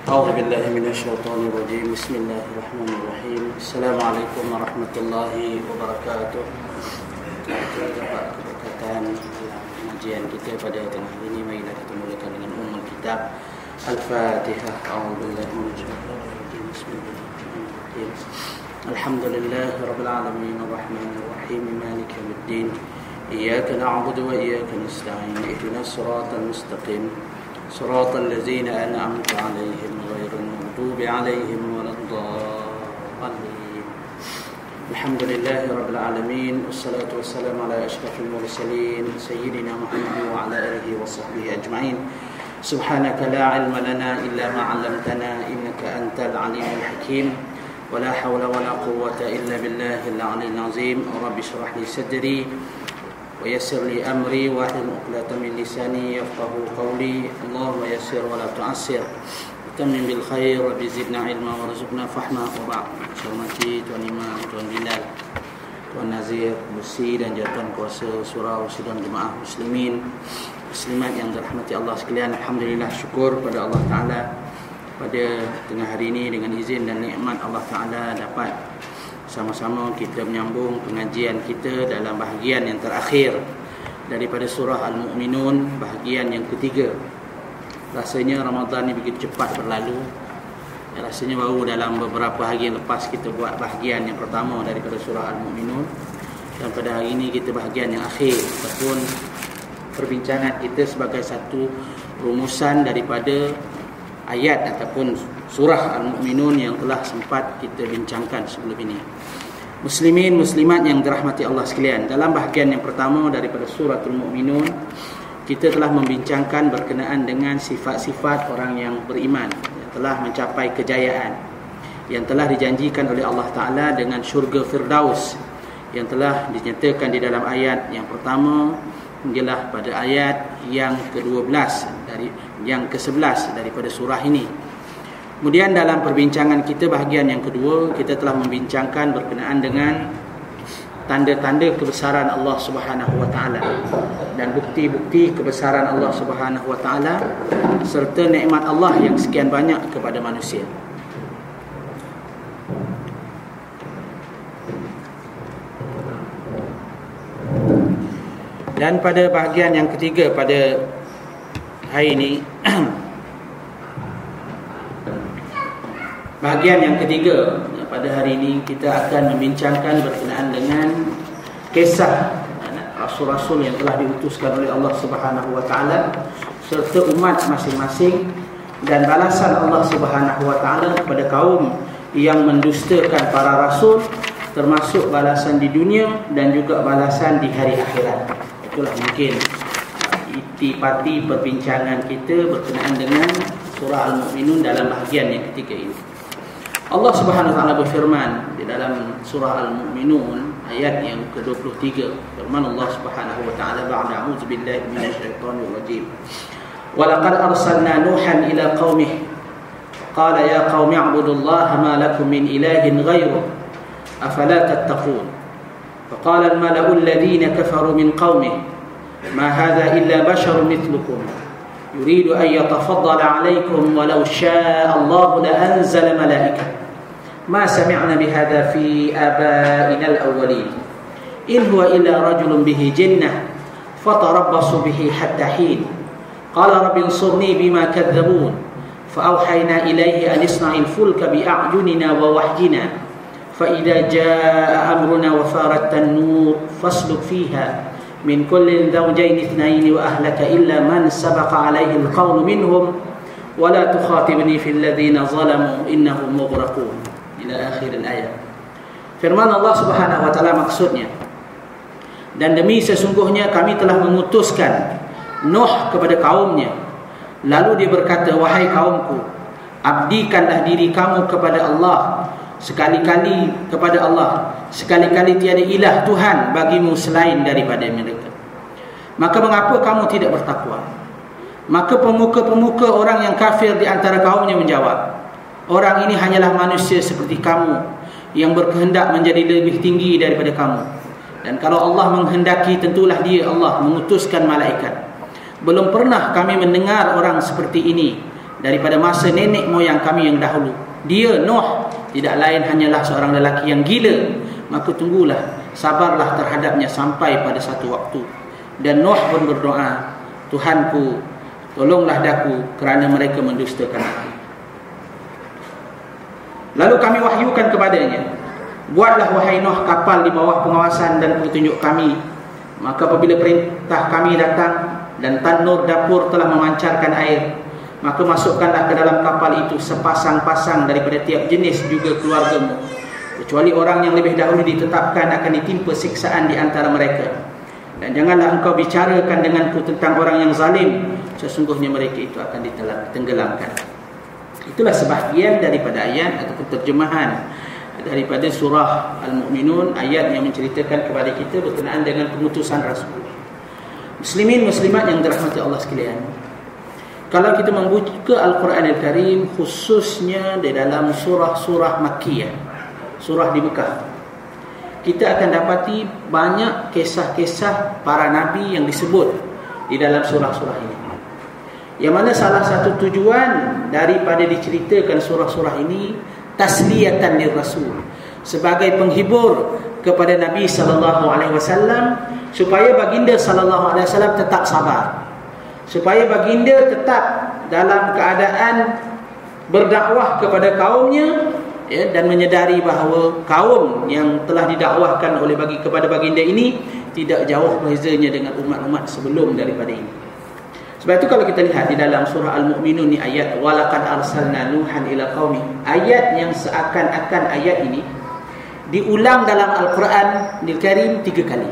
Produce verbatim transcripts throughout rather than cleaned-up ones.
أعوذ بالله من الشيطان الرجيم. بسم الله الرحمن الرحيم. السلام عليكم ورحمة الله wabarakatuh. Kita dapat keberkatan dalam pengajian kita pada tengah hari ini. Marilah kita mulakan dengan ummul kitab Al-Fatihah. A'udzu billahi minasyaitonir rajim. Bismillahirrahmanirrahim. Alhamdulillahi rabbil alamin arrahmanir rahim maliki yaumiddin. Iyyaka na'budu wa iyyaka nasta'in. Ihdinas siratal mustaqim. صراط الذين أنعمت عليهم غير المغضوب عليهم ولا الضالين. الحمد لله رب العالمين والصلاة والسلام على أشرف المرسلين سيدنا محمد وعلى آله وصحبه أجمعين. سبحانك لا علم لنا إلا ما علمتنا إنك أنت العليم الحكيم ولا حول ولا قوة إلا بالله العلي العظيم. رب اشرح لي صدري ويسر لي أمري واحلل عقدة من لساني يفقهوا قولي. اللهم يسر ولا تعسر وتمم بالخير رب زدنا علما وارزقنا فهما. وبعد. Hormati Tuan Imam, Tuan Bilal, Tuan Nazir, Musi dan Jawatan Kuasa Surau Sidang Jemaah Muslimin Muslimat yang dirahmati Allah sekalian. Alhamdulillah, syukur pada Allah Ta'ala pada tengah hari ini dengan izin dan nikmat Allah Ta'ala dapat sama-sama kita menyambung pengajian kita dalam bahagian yang terakhir daripada surah Al-Mu'minun, bahagian yang ketiga. Rasanya Ramadan ni begitu cepat berlalu. Rasanya baru dalam beberapa hari yang lepas kita buat bahagian yang pertama daripada surah Al-Mu'minun, dan pada hari ini kita bahagian yang akhir ataupun perbincangan kita sebagai satu rumusan daripada ayat ataupun surah Al-Mu'minun yang telah sempat kita bincangkan sebelum ini. Muslimin, muslimat yang dirahmati Allah sekalian, dalam bahagian yang pertama daripada surah Al-Mu'minun, kita telah membincangkan berkenaan dengan sifat-sifat orang yang beriman, yang telah mencapai kejayaan, yang telah dijanjikan oleh Allah Ta'ala dengan syurga Firdaus, yang telah dinyatakan di dalam ayat yang pertama hinggalah pada ayat yang kedua belas dari yang kesebelas daripada surah ini. Kemudian dalam perbincangan kita bahagian yang kedua, kita telah membincangkan berkenaan dengan tanda-tanda kebesaran Allah Subhanahu wa taala dan bukti-bukti kebesaran Allah Subhanahu wa taala serta nikmat Allah yang sekian banyak kepada manusia. Dan pada bahagian yang ketiga pada hari ini, bahagian yang ketiga pada hari ini kita akan membincangkan berkenaan dengan kisah rasul-rasul yang telah diutuskan oleh Allah Subhanahu wa taala serta umat masing-masing dan balasan Allah Subhanahu wa taala kepada kaum yang mendustakan para rasul, termasuk balasan di dunia dan juga balasan di hari akhirat. Itulah mungkin itipati perbincangan kita berkenaan dengan surah Al-Mu'minun dalam bahagian yang ketiga ini. Allah Subhanahu wa taala berfirman di dalam surah Al-Mu'minun ayat yang ke dua puluh tiga. Firman Allah Subhanahu wa taala, ba'da a'udzu billahi minasyaitonir rajim. Wa laqad arsalna Nuhan ila qaumihi qala ya qaumi i'budullaha ma lakum min ilahin ghairuhu afala tattaqun. Faqala al-mala'u alladhina kafaru min qaumihi ma hadha illa basharun mithlukum يريد أن يتفضل عليكم ولو شاء الله لأنزل ملائكة ما سمعنا بهذا في آبائنا الأولين إن هو إلا رجل به جنة فتربصوا به حتى حين قال رب انصرني بما كذبون فأوحينا إليه أن اصنع الفلك بأعيننا ووحينا فإذا جاء أمرنا وفارت النور فاسلك فيها من كل زوجين اثنين وأهلك إلا من سبق عليه القول منهم ولا تخاطبني في الذين ظلموا إنهم مغرقون إلى آخر الآية. Firman Allah Subhanahu wa taala maksudnya, dan demi sesungguhnya kami telah mengutuskan Nuh kepada kaumnya, lalu dia berkata, wahai kaumku, abdikanlah diri kamu kepada Allah, sekali-kali kepada Allah, sekali-kali tiada ilah Tuhan bagimu selain daripada mereka. Maka mengapa kamu tidak bertakwa? Maka pemuka-pemuka orang yang kafir di antara kaumnya menjawab, orang ini hanyalah manusia seperti kamu yang berkehendak menjadi lebih tinggi daripada kamu. Dan kalau Allah menghendaki, tentulah dia Allah mengutuskan malaikat. Belum pernah kami mendengar orang seperti ini daripada masa nenek moyang kami yang dahulu. Dia Nuh tidak lain hanyalah seorang lelaki yang gila. Maka tunggulah, sabarlah terhadapnya sampai pada satu waktu. Dan Nuh pun berdoa, Tuhanku, tolonglah daku kerana mereka mendustakan aku. Lalu kami wahyukan kepadanya, buatlah wahai Nuh kapal di bawah pengawasan dan petunjuk kami. Maka apabila perintah kami datang dan tanur dapur telah memancarkan air, maka masukkanlah ke dalam kapal itu sepasang-pasang daripada tiap jenis juga keluargamu, kecuali orang yang lebih dahulu ditetapkan akan ditimpa siksaan di antara mereka. Dan janganlah engkau bicarakan denganku tentang orang yang zalim, sesungguhnya mereka itu akan ditenggelamkan. Itulah sebahagian daripada ayat atau terjemahan daripada surah Al-Mu'minun, ayat yang menceritakan kepada kita berkenaan dengan pengutusan Rasul. Muslimin muslimat yang dirahmati Allah sekalian, kalau kita membuka Al-Quran Al-Karim, khususnya di dalam surah-surah Makkiyah, surah di Mekah, kita akan dapati banyak kisah-kisah para nabi yang disebut di dalam surah-surah ini. Yang mana salah satu tujuan daripada diceritakan surah-surah ini, tasliyatan lir Rasul, sebagai penghibur kepada Nabi sallallahu alaihi wasallam, supaya baginda sallallahu alaihi wasallam tetap sabar, supaya baginda tetap dalam keadaan berdakwah kepada kaumnya, ya, dan menyedari bahawa kaum yang telah didakwahkan oleh bagi kepada baginda ini tidak jauh bezanya dengan umat-umat sebelum daripada ini. Sebab itu kalau kita lihat di dalam surah Al-Mu'minun ni, ayat walaqad arsalna nuhan ila qaumi, ayat yang seakan-akan ayat ini diulang dalam Al-Quran Al-Karim tiga kali.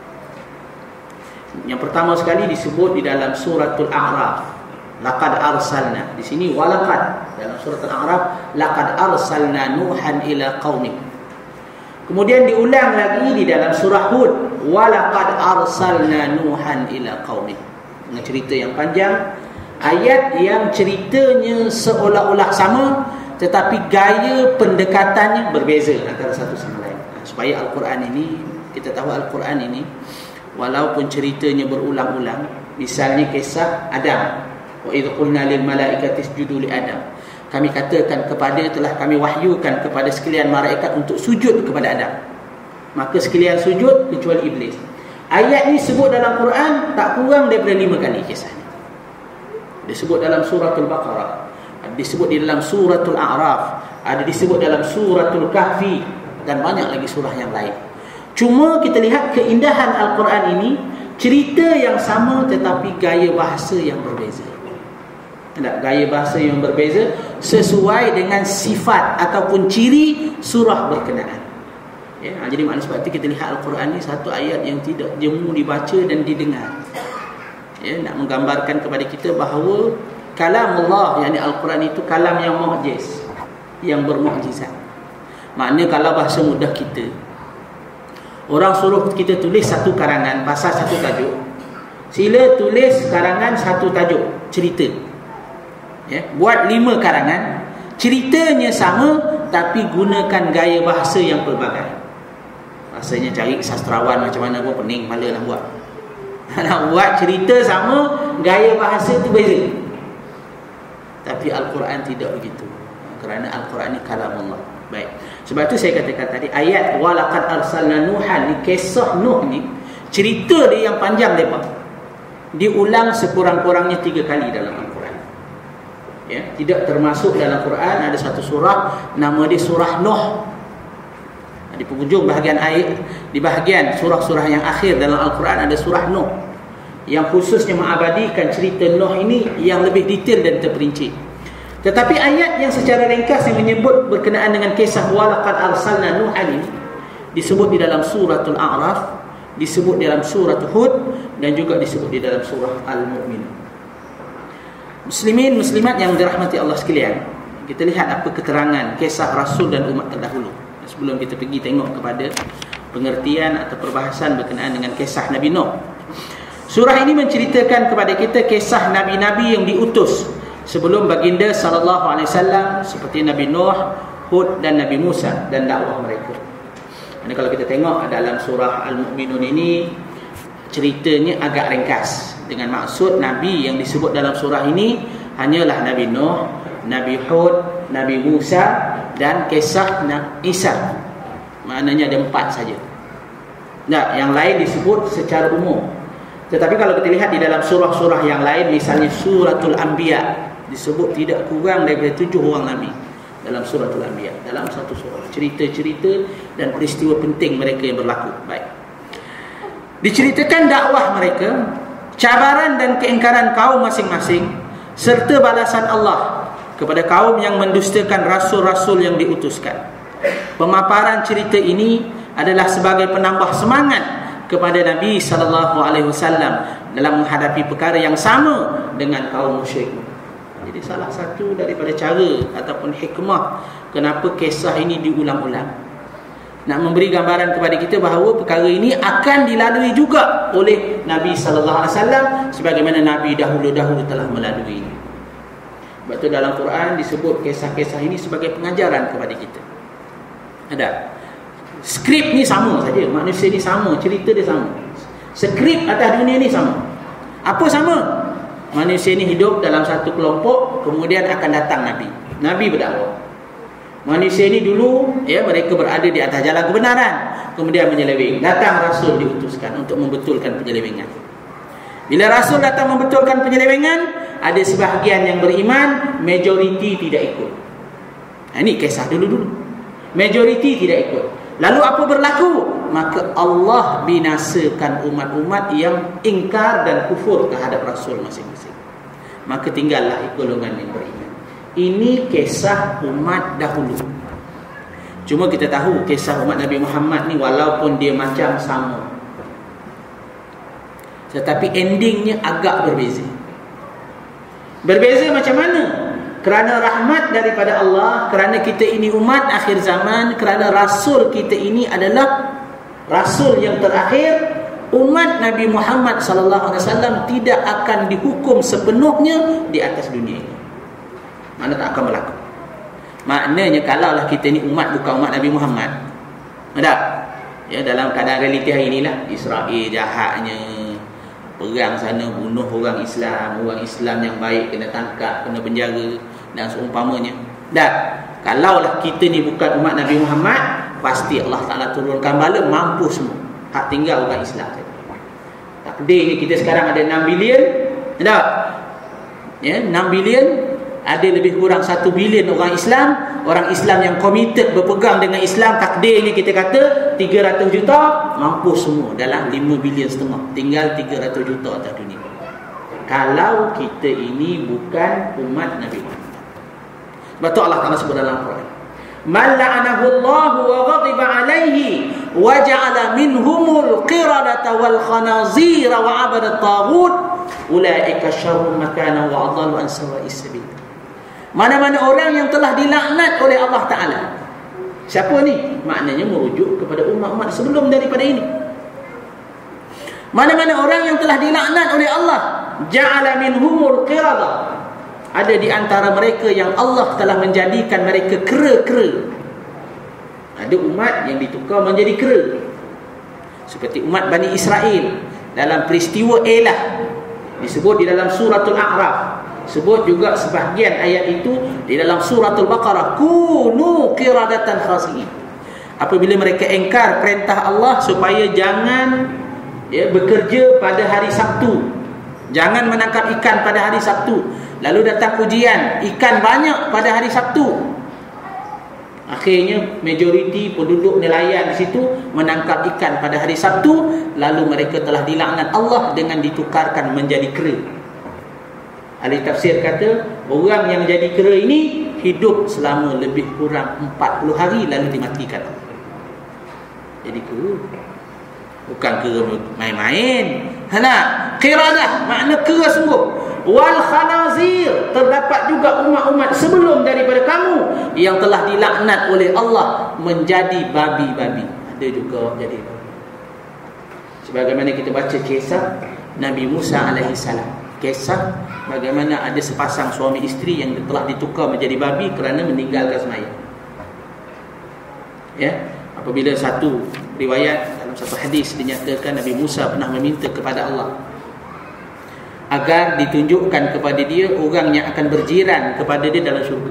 Yang pertama sekali disebut di dalam suratul A'raf, laqad arsalna. Di sini walaqad, dalam suratul A'raf laqad arsalna nuhan ila qaumi. Kemudian diulang lagi di dalam surah Hud, walaqad arsalna nuhan ila qaumi. Dengan cerita yang panjang, ayat yang ceritanya seolah-olah sama, tetapi gaya pendekatannya berbeza antara satu sama lain. Supaya Al-Quran ini, kita tahu Al-Quran ini walaupun ceritanya berulang-ulang, misalnya kisah Adam, wa idh qulna lil malaikati isjudu li Adam, kami katakan kepada, telah kami wahyukan kepada sekalian malaikat untuk sujud kepada Adam, maka sekalian sujud kecuali iblis. Ayat ini sebut dalam Quran tak kurang daripada lima kali kisahnya. Disebut dalam suratul Baqarah, disebut di dalam suratul A'raf, ada disebut dalam suratul Kahfi, dan banyak lagi surah yang lain. Cuma kita lihat keindahan Al-Quran ini, cerita yang sama tetapi gaya bahasa yang berbeza. Tak, gaya bahasa yang berbeza sesuai dengan sifat ataupun ciri surah berkenaan. Ya, jadi makna sebab itu kita lihat Al-Quran ni satu ayat yang tidak jemu dibaca dan didengar. Ya, nak menggambarkan kepada kita bahawa kalam Allah, yakni Al-Quran itu kalam yang mu'jiz, yang bermukjizat. Makna kalau bahasa mudah kita, orang suruh kita tulis satu karangan pasal satu tajuk, sila tulis karangan satu tajuk cerita. Ya, buat lima karangan, ceritanya sama tapi gunakan gaya bahasa yang pelbagai. Rasanya cari sastrawan macam mana pun pening kepala nak buat. Nak buat cerita sama, gaya bahasa tu beza. Tapi Al-Quran tidak begitu, kerana Al-Quran ni kalam Allah. Baik, sebab tu saya katakan tadi, ayat walaqad arsalna nuhan ni, kisah Nuh ni, cerita dia yang panjang lebar, diulang sekurang-kurangnya tiga kali dalam Al-Quran. Ya, tidak termasuk dalam Quran ada satu surah nama dia surah Nuh. Di penghujung bahagian ayat, di bahagian surah-surah yang akhir dalam Al-Quran ada surah Nuh, yang khususnya mengabadikan cerita Nuh ini yang lebih detail dan terperinci. Tetapi ayat yang secara ringkas yang menyebut berkenaan dengan kisah walaqad arsalna nuhan ini disebut di dalam suratul A'raf, disebut di dalam surah Hud, dan juga disebut di dalam surah Al-Mu'minun. Muslimin muslimat yang dirahmati Allah sekalian, kita lihat apa keterangan kisah Rasul dan umat terdahulu sebelum kita pergi tengok kepada pengertian atau perbahasan berkenaan dengan kisah Nabi Nuh. Surah ini menceritakan kepada kita kisah nabi-nabi yang diutus sebelum baginda sallallahu alaihi wasallam, seperti Nabi Nuh, Hud dan Nabi Musa, dan dakwah mereka. Dan kalau kita tengok dalam surah Al-Mu'minun ini, ceritanya agak ringkas, dengan maksud nabi yang disebut dalam surah ini hanyalah Nabi Nuh, Nabi Hud, Nabi Musa dan kisah Isa. Maknanya ada empat saja. Nah, yang lain disebut secara umum. Tetapi kalau kita lihat di dalam surah-surah yang lain, misalnya suratul Anbiya, disebut tidak kurang daripada tujuh orang Nabi dalam suratul Anbiya, dalam satu surah, cerita-cerita dan peristiwa penting mereka yang berlaku. Baik, diceritakan dakwah mereka, cabaran dan keingkaran kaum masing-masing, serta balasan Allah kepada kaum yang mendustakan rasul-rasul yang diutuskan. Pemaparan cerita ini adalah sebagai penambah semangat kepada Nabi sallallahu alaihi wasallam dalam menghadapi perkara yang sama dengan kaum musyrik. Jadi salah satu daripada cara ataupun hikmah kenapa kisah ini diulang-ulang, nak memberi gambaran kepada kita bahawa perkara ini akan dilalui juga oleh Nabi sallallahu alaihi wasallam sebagaimana Nabi dahulu-dahulu telah melalui ini. Sebab itu dalam Quran disebut kisah-kisah ini sebagai pengajaran kepada kita. Ada skrip ni sama saja, manusia ni sama, cerita dia sama. Skrip atas dunia ni sama. Apa sama? Manusia ni hidup dalam satu kelompok, kemudian akan datang Nabi. Nabi berdakwah. Manusia ni dulu, ya, mereka berada di atas jalan kebenaran, kemudian menyeleweng. Datang Rasul diutuskan untuk membetulkan penyelewengan. Bila Rasul datang membetulkan penyelewengan, ada sebahagian yang beriman, majoriti tidak ikut. Nah, ini kisah dulu-dulu. Majoriti tidak ikut. Lalu apa berlaku? Maka Allah binasakan umat-umat yang ingkar dan kufur terhadap Rasul masing-masing. Maka tinggallah golongan yang beriman. Ini kisah umat dahulu. Cuma kita tahu kisah umat Nabi Muhammad ni walaupun dia macam sama, tetapi endingnya agak berbeza. Berbeza macam mana? Kerana rahmat daripada Allah, kerana kita ini umat akhir zaman, kerana Rasul kita ini adalah Rasul yang terakhir, umat Nabi Muhammad sallallahu alaihi wasallam tidak akan dihukum sepenuhnya di atas dunia ini. Mana tak akan berlaku. Maknanya kalaulah kita ni umat bukan umat Nabi Muhammad, ada ya, dalam keadaan realiti hari inilah, Israel jahatnya, perang sana, bunuh orang Islam, orang Islam yang baik kena tangkap, kena penjara dan seumpamanya. Dan kalaulah kita ni bukan umat Nabi Muhammad, pasti Allah Ta'ala turunkan bala, mampu semua. Hak tinggal orang Islam saja. Takdirnya kita sekarang ada enam bilion, tak? Ya, enam bilion, ada lebih kurang satu bilion orang Islam. Orang Islam yang komited berpegang dengan Islam, takdirnya kita kata tiga ratus juta, mampu semua dalam lima bilion setengah. Tinggal tiga ratus juta atas dunia. Kalau kita ini bukan umat Nabi Muhammad. Sebab tu Allah Ta'ala sebut dalam Quran, man la'anahu Allah wa ghadiba alaihi wa ja'ala minhumul qiradata wal khanazira wa 'abada at-taghut ulaika syarrun makana wa adallu an sawa'is sabil. Mana-mana orang yang telah dilaknat oleh Allah Ta'ala. Siapa ni? Maknanya merujuk kepada umat-umat sebelum daripada ini. Mana-mana orang yang telah dilaknat oleh Allah, ja'ala minhumul qiradah, ada di antara mereka yang Allah telah menjadikan mereka kera-kera. Ada umat yang ditukar menjadi kera, seperti umat Bani Israel dalam peristiwa Elah, disebut di dalam suratul A'raf. Sebut juga sebahagian ayat itu di dalam suratul Baqarah, kunu qiradatan khasi'in. Apabila mereka engkar perintah Allah supaya jangan ya, bekerja pada hari Sabtu, jangan menangkap ikan pada hari Sabtu. Lalu datang ujian, ikan banyak pada hari Sabtu. Akhirnya majoriti penduduk nelayan di situ menangkap ikan pada hari Sabtu. Lalu mereka telah dilaknat Allah dengan ditukarkan menjadi kera. Ahli tafsir kata, orang yang jadi kera ini hidup selama lebih kurang empat puluh hari lalu dimatikan. Jadi kera, bukan kera main-main. Hana, qiradah makna kera sungguh. Wal khanazir, terdapat juga umat-umat sebelum daripada kamu yang telah dilaknat oleh Allah menjadi babi-babi. Ada juga jadi babi. Sebagaimana kita baca kisah Nabi Musa alaihi salam, kisah bagaimana ada sepasang suami isteri yang telah ditukar menjadi babi kerana meninggalkan sembahyang. Ya, apabila satu riwayat dalam satu hadis dinyatakan Nabi Musa pernah meminta kepada Allah, agar ditunjukkan kepada dia orang yang akan berjiran kepada dia dalam syurga.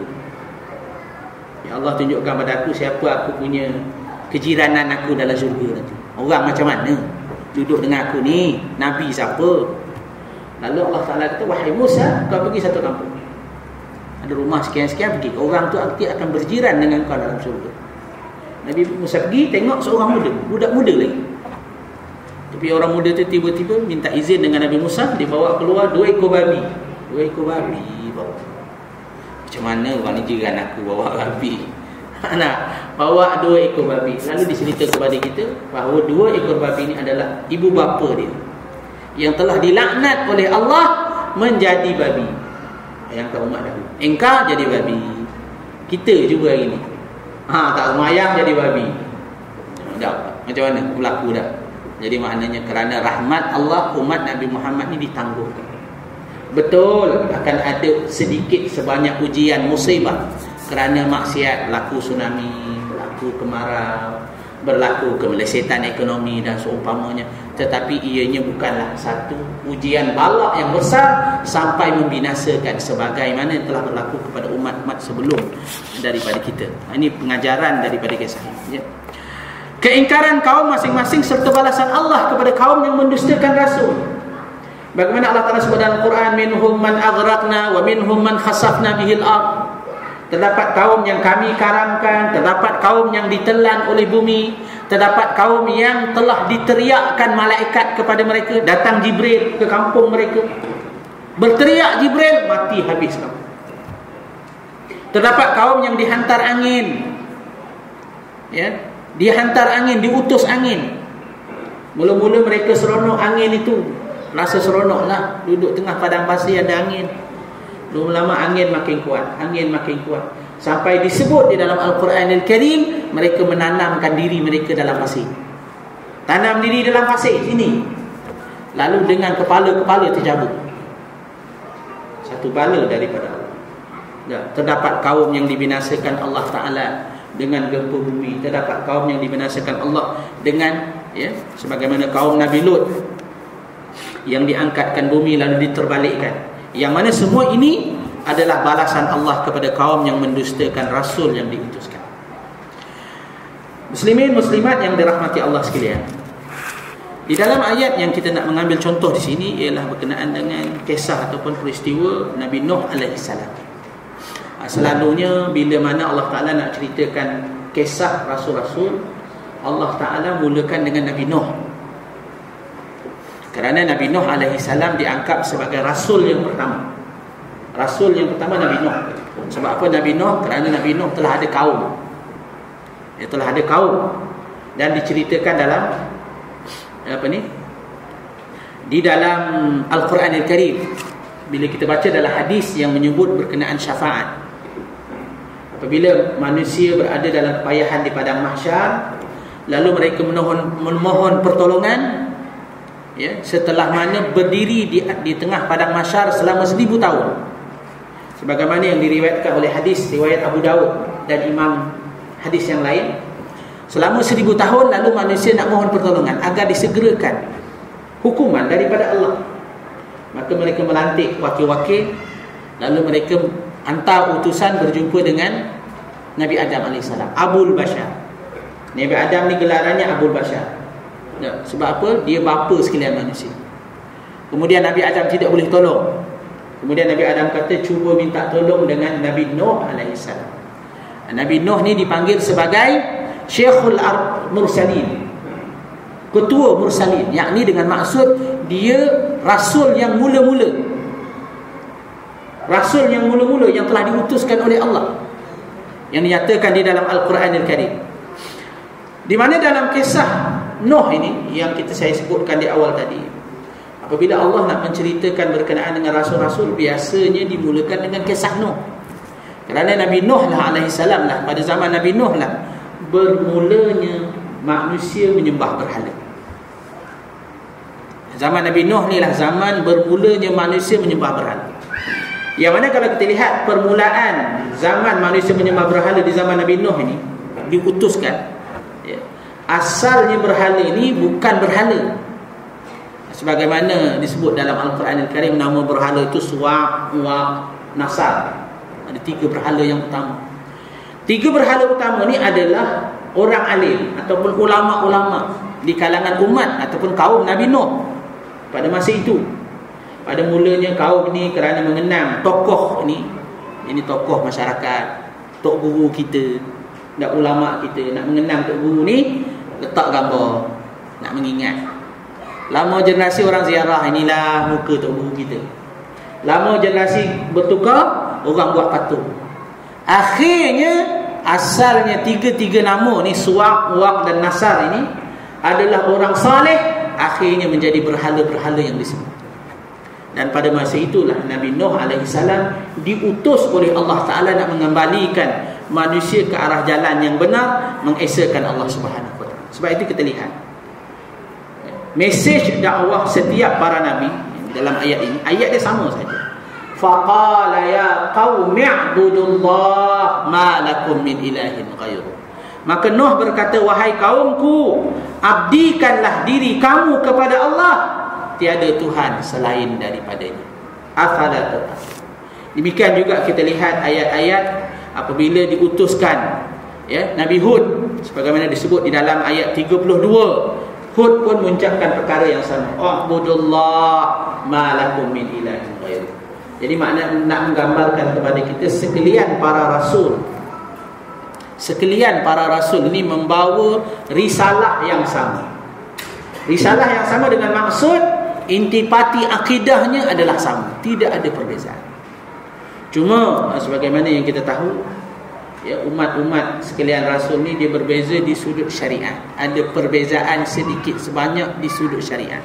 Ya Allah, tunjukkan pada aku siapa aku punya kejiranan aku dalam syurga nanti. Orang macam mana duduk dengan aku ni, Nabi siapa. Lalu Allah Ta'ala kata, wahai Musa, kau pergi satu kampung, ada rumah sekian-sekian, pergi. Orang tu nanti akan berjiran dengan kau dalam syurga. Nabi Musa pergi, tengok seorang muda, budak muda lagi. Tapi orang muda tu tiba-tiba minta izin dengan Nabi Musa. Dia bawa keluar dua ekor babi. Dua ekor babi bawa. Macam mana orang ni jiran aku bawa babi? Nak bawa dua ekor babi. Lalu dicerita kepada kita bahawa dua ekor babi ni adalah ibu bapa dia yang telah dilaknat oleh Allah menjadi babi. Bayangkan umat dahulu, engkau jadi babi, kita juga hari ni ha, tak semayang jadi babi. Dah, macam mana berlaku dah. Jadi maknanya kerana rahmat Allah, umat Nabi Muhammad ni ditangguhkan. Betul akan ada sedikit sebanyak ujian musibah kerana maksiat, berlaku tsunami, berlaku kemarau, berlaku kemelesetan ekonomi dan seumpamanya. Tetapi ianya bukanlah satu ujian balak yang besar sampai membinasakan sebagaimana yang telah berlaku kepada umat-umat sebelum daripada kita. Ini pengajaran daripada kisah ini, ya. Keingkaran kaum masing-masing serta balasan Allah kepada kaum yang mendustakan Rasul. Bagaimana Allah Ta'ala sebut dalam Quran, minhum man aghraqna wa minhum man khasafna bihil ard. Terdapat kaum yang kami karamkan, terdapat kaum yang ditelan oleh bumi, terdapat kaum yang telah diteriakkan malaikat kepada mereka. Datang Jibril ke kampung mereka, berteriak Jibril, mati habis kamu. Terdapat kaum yang dihantar angin, ya, dihantar angin, diutus angin. Mula-mula mereka seronok angin itu, rasa seronoklah duduk tengah padang pasir ada angin. Lama-lama angin makin kuat, angin makin kuat, sampai disebut di dalam Al-Quran Al-Karim, mereka menanamkan diri mereka dalam pasir. Tanam diri dalam pasir sini, lalu dengan kepala-kepala tercabut. Satu bala daripada Allah. Ya, terdapat kaum yang dibinasakan Allah Ta'ala dengan gempa bumi, terdapat kaum yang dibinasakan Allah dengan, ya, sebagaimana kaum Nabi Lut yang diangkatkan bumi lalu diterbalikkan. Yang mana semua ini adalah balasan Allah kepada kaum yang mendustakan Rasul yang diutuskan. Muslimin muslimat yang dirahmati Allah sekalian, di dalam ayat yang kita nak mengambil contoh di sini ialah berkenaan dengan kisah ataupun peristiwa Nabi Nuh alaihi salam. Selalunya bila mana Allah Ta'ala nak ceritakan kisah Rasul-Rasul, Allah Ta'ala mulakan dengan Nabi Nuh. Kerana Nabi Nuh alaihi salam dianggap sebagai Rasul yang pertama. Rasul yang pertama Nabi Nuh. Sebab apa Nabi Nuh? Kerana Nabi Nuh telah ada kaum. Dia telah ada kaum. Dan diceritakan dalam apa ni? Di dalam Al-Quran Al-Karim, bila kita baca dalam hadis yang menyebut berkenaan syafaat. Apabila manusia berada dalam kepayahan di padang mahsyar, lalu mereka memohon, memohon pertolongan, ya, setelah mana berdiri di, di tengah padang mahsyar selama seribu tahun, sebagaimana yang diriwayatkan oleh hadis riwayat Abu Daud dan imam hadis yang lain. Selama seribu tahun lalu manusia nak mohon pertolongan agar disegerakan hukuman daripada Allah. Maka mereka melantik wakil-wakil, lalu mereka hantar utusan berjumpa dengan Nabi Adam alaihissalam, Abul Bashar. Nabi Adam ni gelarannya Abul Bashar. Ya, sebab apa? Dia bapa sekalian manusia. Kemudian Nabi Adam tidak boleh tolong. Kemudian Nabi Adam kata cuba minta tolong dengan Nabi Nuh alaihissalam. Nabi Nuh ni dipanggil sebagai Syekhul Mursalin, ketua Mursalin, yakni dengan maksud dia Rasul yang mula-mula, Rasul yang mula-mula yang telah diutuskan oleh Allah, yang dinyatakan di dalam Al-Quran Al-Karim. Di mana dalam kisah Nuh ini yang kita saya sebutkan di awal tadi, apabila Allah nak menceritakan berkenaan dengan Rasul-Rasul, biasanya dimulakan dengan kisah Nuh. Kerana Nabi Nuh lah alaihissalam lah, pada zaman Nabi Nuh lah bermulanya manusia menyembah berhala. Zaman Nabi Nuh ni lah zaman bermulanya manusia menyembah berhala. Yang mana kalau kita lihat permulaan zaman manusia menyembah berhala di zaman Nabi Nuh ini diutuskan, ya, asalnya berhala ini bukan berhala. sebagaimana disebut dalam Al-Quran Al-Karim, nama berhala itu Suwa', Muwa', Nasar. Ada tiga berhala yang utama. Tiga berhala utama ni adalah orang alim ataupun ulama-ulama di kalangan umat ataupun kaum Nabi Nuh pada masa itu. Pada mulanya kaum ni kerana mengenang tokoh ni, ini tokoh masyarakat, tok guru kita, dan ulama kita, nak mengenang tok guru ni, letak gambar, nak mengingat. Lama generasi orang ziarah, inilah muka tok guru kita. Lama generasi bertukar, orang buat patung. Akhirnya asalnya tiga-tiga nama ni, Suwa', Muwa' dan Nasar ini adalah orang saleh, akhirnya menjadi berhala-berhala yang disebut. Dan pada masa itulah Nabi Nuh alaihi salam diutus oleh Allah Ta'ala nak mengembalikan manusia ke arah jalan yang benar, mengesakan Allah Subhanahu Wa Ta'ala. Sebab itu kita lihat mesej dakwah setiap para nabi dalam ayat ini, ayat dia sama saja. Faqala ya qaumi i'budullah ma lakum min ilahin ghairuh. Maka Nuh berkata, wahai kaumku, abdikanlah diri kamu kepada Allah, tiada Tuhan selain daripadanya. Afala tattaqun. Demikian juga kita lihat ayat-ayat apabila diutuskan ya Nabi Hud, sebagaimana disebut di dalam ayat tiga puluh dua, Hud pun mengucapkan perkara yang sama. Ubudullah ma lakum min ilahin ghairuh. Jadi makna nak menggambarkan kepada kita sekalian para rasul, sekalian para rasul ini membawa risalah yang sama. Risalah yang sama dengan maksud intipati akidahnya adalah sama, tidak ada perbezaan. Cuma sebagaimana yang kita tahu ya, umat-umat sekalian rasul ni dia berbeza di sudut syariat. Ada perbezaan sedikit sebanyak di sudut syariat.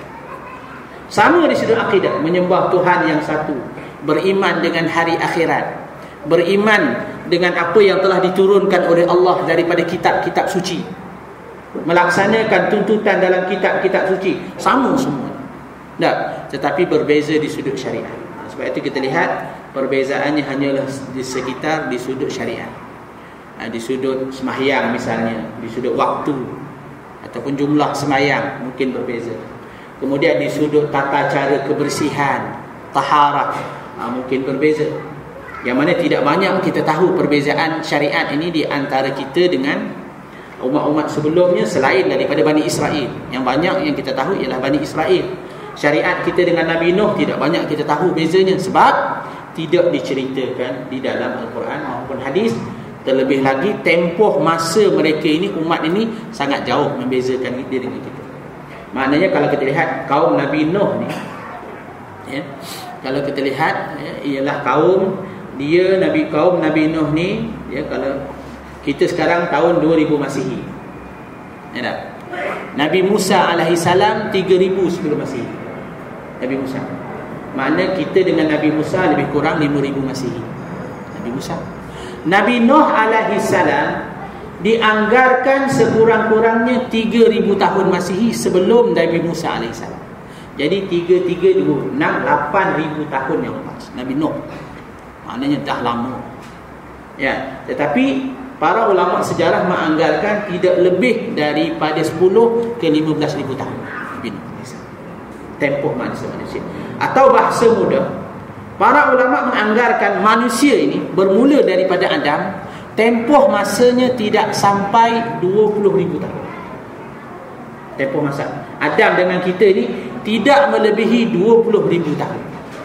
Sama di sudut akidah, menyembah Tuhan yang satu, beriman dengan hari akhirat, beriman dengan apa yang telah diturunkan oleh Allah daripada kitab-kitab suci, melaksanakan tuntutan dalam kitab-kitab suci, sama semua. Tak, tetapi berbeza di sudut syariat. Sebab itu kita lihat perbezaannya hanyalah di sekitar di sudut syariat. Di sudut sembahyang misalnya, di sudut waktu ataupun jumlah sembahyang mungkin berbeza. Kemudian di sudut tata cara kebersihan, taharah, mungkin berbeza. Yang mana tidak banyak kita tahu perbezaan syariat ini di antara kita dengan umat-umat sebelumnya selain daripada Bani Israel. Yang banyak yang kita tahu ialah Bani Israel. Syariat kita dengan Nabi Nuh tidak banyak kita tahu bezanya, sebab tidak diceritakan di dalam Al-Quran maupun hadis. Terlebih lagi tempoh masa mereka ini, umat ini sangat jauh membezakan dia dengan kita. Maknanya kalau kita lihat kaum Nabi Nuh ni ya, kalau kita lihat ya, ialah kaum dia Nabi kaum Nabi Nuh ni ya, kalau kita sekarang tahun dua ribu Masihi ya tak? Nabi Musa alaihi salam tiga ribu sebelum Masihi. Nabi Musa, makna kita dengan Nabi Musa lebih kurang lima ribu Masihi. Nabi Musa. Nabi Nuh alaihi salam dianggarkan sekurang-kurangnya tiga ribu tahun Masihi sebelum Nabi Musa alaihi salam. Jadi tiga, tiga, dua, enam, lapan ribu tahun yang lepas Nabi Nuh. Maknanya dah lama ya. Tetapi para ulama sejarah menganggarkan tidak lebih daripada sepuluh ke lima belas ribu tahun Nabi Nuh alaihi salam, tempoh manusia-manusia. Atau bahasa mudah, para ulama menganggarkan manusia ini bermula daripada Adam, tempoh masanya tidak sampai dua puluh ribu tahun. Tempoh masa Adam dengan kita ini tidak melebihi dua puluh ribu tahun.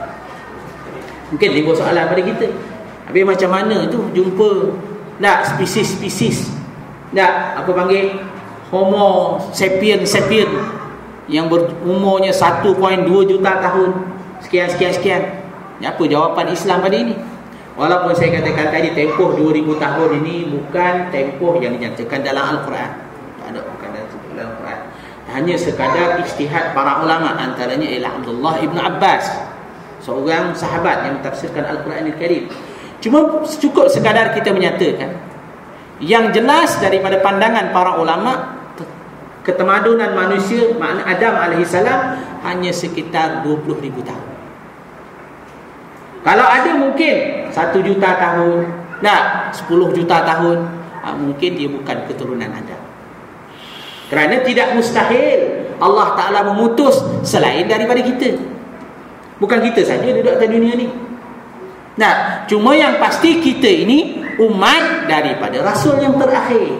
Mungkin timbul soalan pada kita, habis macam mana tu jumpa tak spesies-spesies, tak apa panggil Homo sapiens sapiens yang berumurnya satu perpuluhan dua juta tahun, sekian sekian sekian. Apa jawapan Islam pada ini? Walaupun saya katakan tadi tempoh dua ribu tahun ini bukan tempoh yang dinyatakan dalam Al-Quran. Tak ada, bukan dalam Al-Quran. Hanya sekadar ijtihad para ulama, antaranya ialah Abdullah ibn Abbas, seorang sahabat yang mentafsirkan Al-Quran Al-Karim. Cuma cukup sekadar kita menyatakan yang jelas daripada pandangan para ulama, ketemadunan manusia, makna Adam alaihi salam hanya sekitar dua puluh ribu tahun. Kalau ada mungkin satu juta tahun, tak, sepuluh juta tahun, ha, mungkin dia bukan keturunan Adam. Kerana tidak mustahil Allah Ta'ala mengutus selain daripada kita. Bukan kita saja duduk atas dunia ni. Nah, cuma yang pasti kita ini umat daripada Rasul yang terakhir.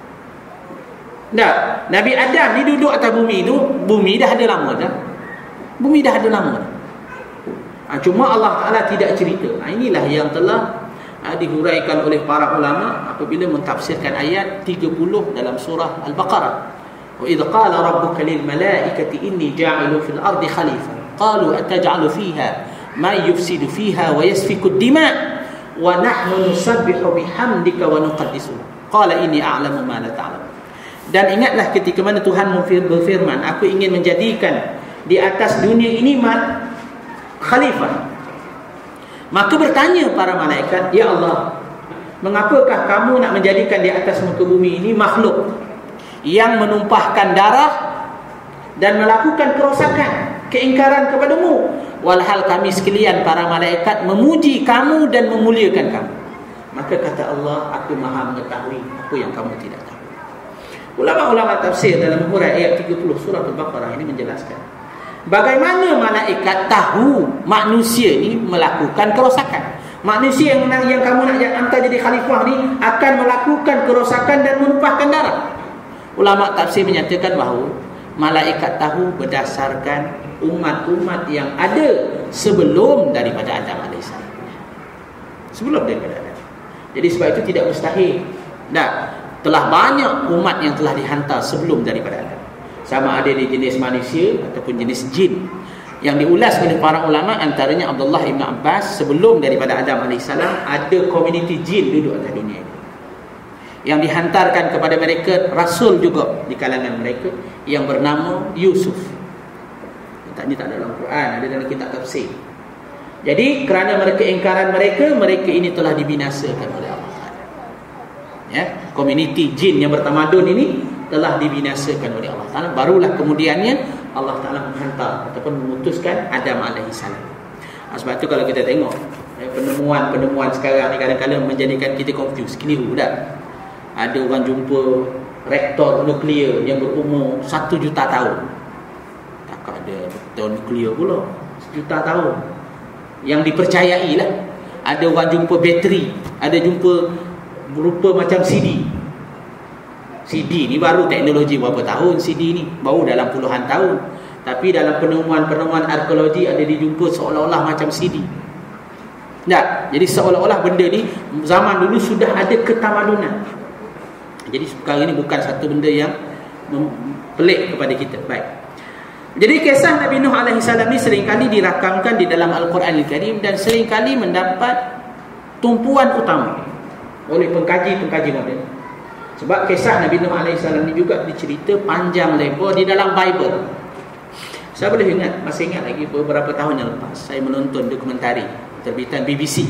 Nah, Nabi Adam ni duduk atas bumi tu, bumi dah ada lama dah. Bumi dah ada lama dah. Ha, cuma Allah Ta'ala tidak cerita. Ha, inilah yang telah ha, dihuraikan oleh para ulama apabila mentafsirkan ayat tiga puluh dalam surah Al-Baqarah. Wa idh qala rabbuka lil malaikati inni ja'ilun fil ardi khalifah qalu ataj'alu fiha ma yufsidu fiha wa yasfiku ad-dima' wa nahnu nusabbihu bihamdika wa nuqaddisu qala inni a'lamu ma la ta'lam. Dan ingatlah ketika mana Tuhan berfirman, aku ingin menjadikan di atas dunia ini khalifah. Maka bertanya para malaikat, ya Allah, mengapakah kamu nak menjadikan di atas muka bumi ini makhluk yang menumpahkan darah dan melakukan kerosakan, keingkaran kepadamu, walhal kami sekalian para malaikat memuji kamu dan memuliakan kamu. Maka kata Allah, aku maha mengetahui apa yang kamu tidak tahu. Ulama-ulama tafsir dalam huraian ayat tiga puluh surah Al-Baqarah ini menjelaskan bagaimana malaikat tahu manusia ni melakukan kerosakan. Manusia yang yang kamu nak hantar jadi khalifah ni akan melakukan kerosakan dan menumpahkan darah. Ulama tafsir menyatakan bahawa malaikat tahu berdasarkan umat-umat yang ada sebelum daripada Adam alaihissalam. Sebelum daripada Adam. Jadi sebab itu tidak mustahil. Dah telah banyak umat yang telah dihantar sebelum daripada Adam. Sama ada di jenis manusia ataupun jenis jin. Yang diulas oleh para ulama antaranya Abdullah Ibn Abbas, sebelum daripada Adam alaihissalam ada komuniti jin duduk atas dunia ini. Yang dihantarkan kepada mereka rasul juga di kalangan mereka yang bernama Yusuf. Ini tak ada dalam Quran, ada dalam kitab tafsir. Jadi kerana mereka ingkaran mereka, mereka ini telah dibinasakan oleh Allah. Ya, komuniti jin yang bertamadun ini telah dibinasakan oleh Allah Ta'ala. Barulah kemudiannya Allah Ta'ala menghantar ataupun memutuskan Adam alaihissalam. Sebab itu kalau kita tengok penemuan-penemuan sekarang ni kadang-kadang menjadikan kita confused, keliru tak? Ada orang jumpa reaktor nuklear yang berumur satu juta tahun. Tak ada reaktor nuklear pula sejuta tahun. Yang dipercayai lah. Ada orang jumpa bateri, ada jumpa berupa macam C D. C D ni baru teknologi berapa tahun C D ni? Baru dalam puluhan tahun. Tapi dalam penemuan-penemuan arkeologi ada dijumpa seolah-olah macam C D. Tak? Jadi seolah-olah benda ni zaman dulu sudah ada ketamadunan. Jadi sekarang ini bukan satu benda yang pelik kepada kita. Baik. Jadi kisah Nabi Nuh alaihissalam ni seringkali dirakamkan di dalam Al-Quran Al-Karim dan seringkali mendapat tumpuan utama oleh pengkaji-pengkaji moden. Sebab kisah Nabi Nuh alaihissalam ni juga dicerita panjang lebar di dalam Bible. Saya boleh ingat, masih ingat lagi beberapa tahun yang lepas saya menonton dokumentari terbitan B B C.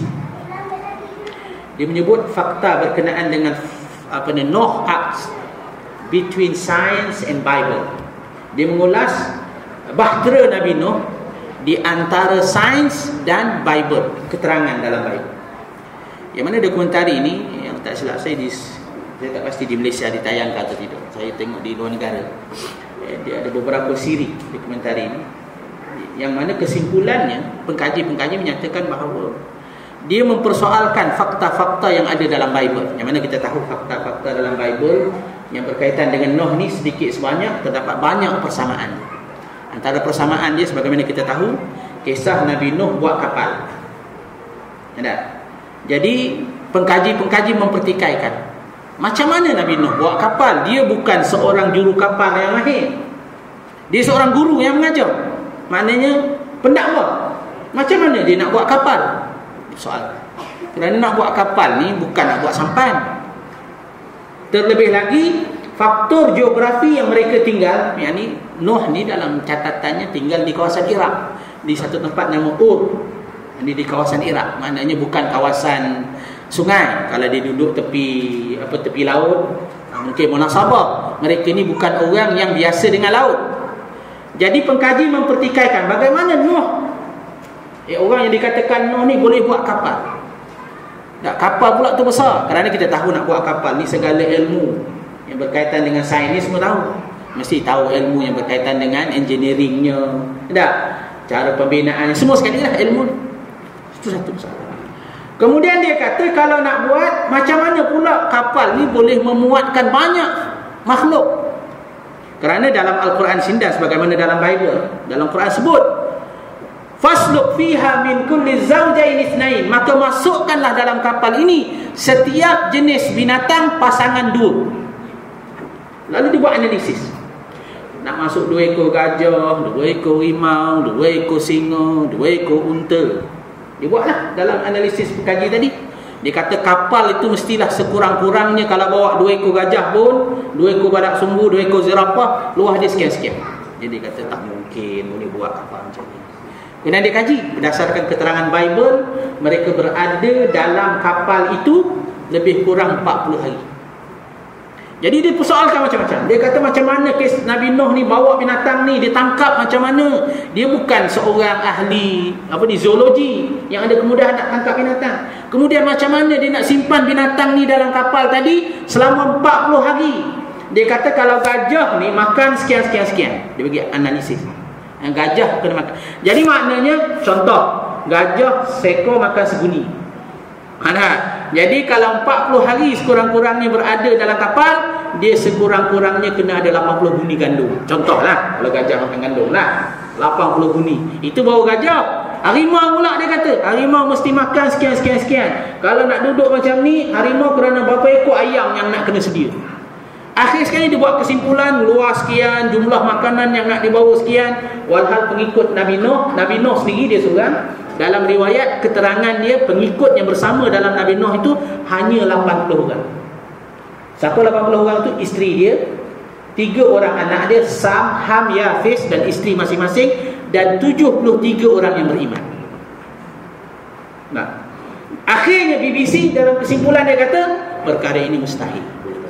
Dia menyebut fakta berkenaan dengan apa ni Noah Ark between science and Bible. Dia mengulas bahtera Nabi Nuh di antara sains dan Bible, keterangan dalam Bible. Yang mana dokumentari ini yang tak silap saya di saya tak pasti di Malaysia ditayangkan atau tidak. Saya tengok di luar negara. Dia ada beberapa siri dokumentari ini yang mana kesimpulannya pengkaji-pengkaji menyatakan bahawa dia mempersoalkan fakta-fakta yang ada dalam Bible. Yang mana kita tahu fakta-fakta dalam Bible yang berkaitan dengan Nuh ni sedikit sebanyak terdapat banyak persamaan. Antara persamaan dia sebagaimana kita tahu, kisah Nabi Nuh buat kapal. Ada. Jadi pengkaji-pengkaji mempertikaikan macam mana Nabi Nuh buat kapal. Dia bukan seorang juru kapal yang mahir. Dia seorang guru yang mengajar. Maknanya pendakwa. Macam mana dia nak buat kapal? Soal. Kerana nak buat kapal ni bukan nak buat sampan. Terlebih lagi faktor geografi yang mereka tinggal, yakni Nuh ni dalam catatannya tinggal di kawasan Iraq, di satu tempat nama Ur. Ini di kawasan Iraq. Maknanya bukan kawasan sungai. Kalau dia duduk tepi apa tepi laut, mungkin munasabah. Mereka ni bukan orang yang biasa dengan laut. Jadi pengkaji mempertikaikan bagaimana Nuh, eh, orang yang dikatakan Nuh ni boleh buat kapal. Tak, kapal pula tu besar. Kerana kita tahu nak buat kapal ni segala ilmu yang berkaitan dengan sains ni semua tahu. Mesti tahu ilmu yang berkaitan dengan engineeringnya, tak? Cara pembinaan, semua sekali lah ilmu. Itu satu masalah. Kemudian dia kata kalau nak buat, macam mana pula kapal ni boleh memuatkan banyak makhluk? Kerana dalam Al-Quran sindas, sebagaimana dalam Bible, dalam Quran sebut, fasluk fiha min kulli zawjayn itsnain, maka masukkanlah dalam kapal ini setiap jenis binatang pasangan dua. Lalu dibuat analisis. Nak masuk dua ekor gajah, dua ekor rimau, dua ekor singa, dua ekor unta. Dia buatlah dalam analisis pengkaji tadi. Dia kata kapal itu mestilah sekurang-kurangnya kalau bawa dua ekor gajah pun, dua ekor badak sumbu, dua ekor zirafah, luas dia sekian-sekian. Jadi dia kata tak mungkin boleh buat kapal macam ni. Kena dia kaji berdasarkan keterangan Bible, mereka berada dalam kapal itu lebih kurang empat puluh hari. Jadi dia persoalkan macam-macam. Dia kata macam mana kes Nabi Nuh ni bawa binatang ni, dia tangkap macam mana? Dia bukan seorang ahli apa ni zoologi yang ada kemudahan nak tangkap binatang. Kemudian macam mana dia nak simpan binatang ni dalam kapal tadi selama empat puluh hari? Dia kata kalau gajah ni makan sekian-sekian-sekian. Dia bagi analisis. Yang gajah kena makan. Jadi maknanya contoh, gajah seekor makan seguni. Mana? Jadi kalau empat puluh hari sekurang-kurangnya berada dalam kapal, dia sekurang-kurangnya kena ada lapan puluh buni gandum. Contohlah, kalau gajah makan gandum lah, lapan puluh buni. Itu baru gajah. Harimau pula dia kata, harimau mesti makan sekian-sekian-sekian. Kalau nak duduk macam ni, harimau kerana berapa ekor ayam yang nak kena sedia. Akhir sekali dia buat kesimpulan, luas sekian, jumlah makanan yang nak dibawa sekian. Walhal pengikut Nabi Nuh, Nabi Nuh sendiri dia seorang. Dalam riwayat keterangan dia, pengikut yang bersama dalam Nabi Nuh itu hanya lapan puluh orang. Siapa lapan puluh orang itu? Isteri dia, tiga orang anak dia, Sam, Ham, Yafis dan isteri masing-masing, dan tujuh puluh tiga orang yang beriman. Nah, akhirnya B B C dalam kesimpulan dia kata perkara ini mustahil,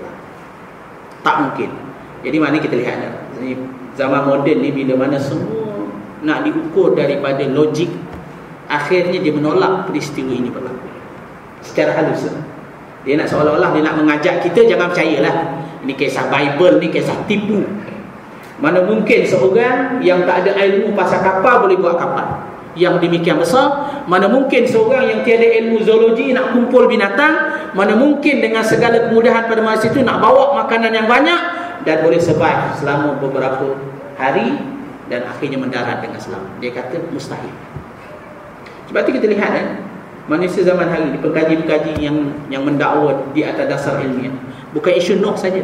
tak mungkin. Jadi mana kita lihat zaman moden ni, bila mana semua nak diukur daripada logik, akhirnya dia menolak peristiwa ini berlaku secara halus. Dia nak seolah-olah dia nak mengajak kita jangan percayalah, ini kisah Bible, ni kisah tipu. Mana mungkin seorang yang tak ada ilmu pasal kapal boleh buat kapal yang demikian besar? Mana mungkin seorang yang tiada ilmu zoologi nak kumpul binatang? Mana mungkin dengan segala kemudahan pada masa itu nak bawa makanan yang banyak dan boleh survive selama beberapa hari dan akhirnya mendarat dengan selamat? Dia kata mustahil. Sebab itu kita lihat kan, manusia zaman hari ini, pengkaji-pengkaji yang yang mendakwa di atas dasar ilmiah, bukan isu Nuh saja.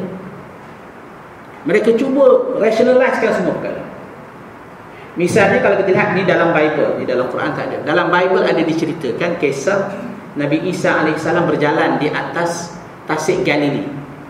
Mereka cuba rationalizekan semua perkara. Misalnya kalau kita lihat ni dalam Bible, di dalam Quran tak ada. Dalam Bible ada diceritakan kisah Nabi Isa alaihissalam berjalan di atas Tasik Galili.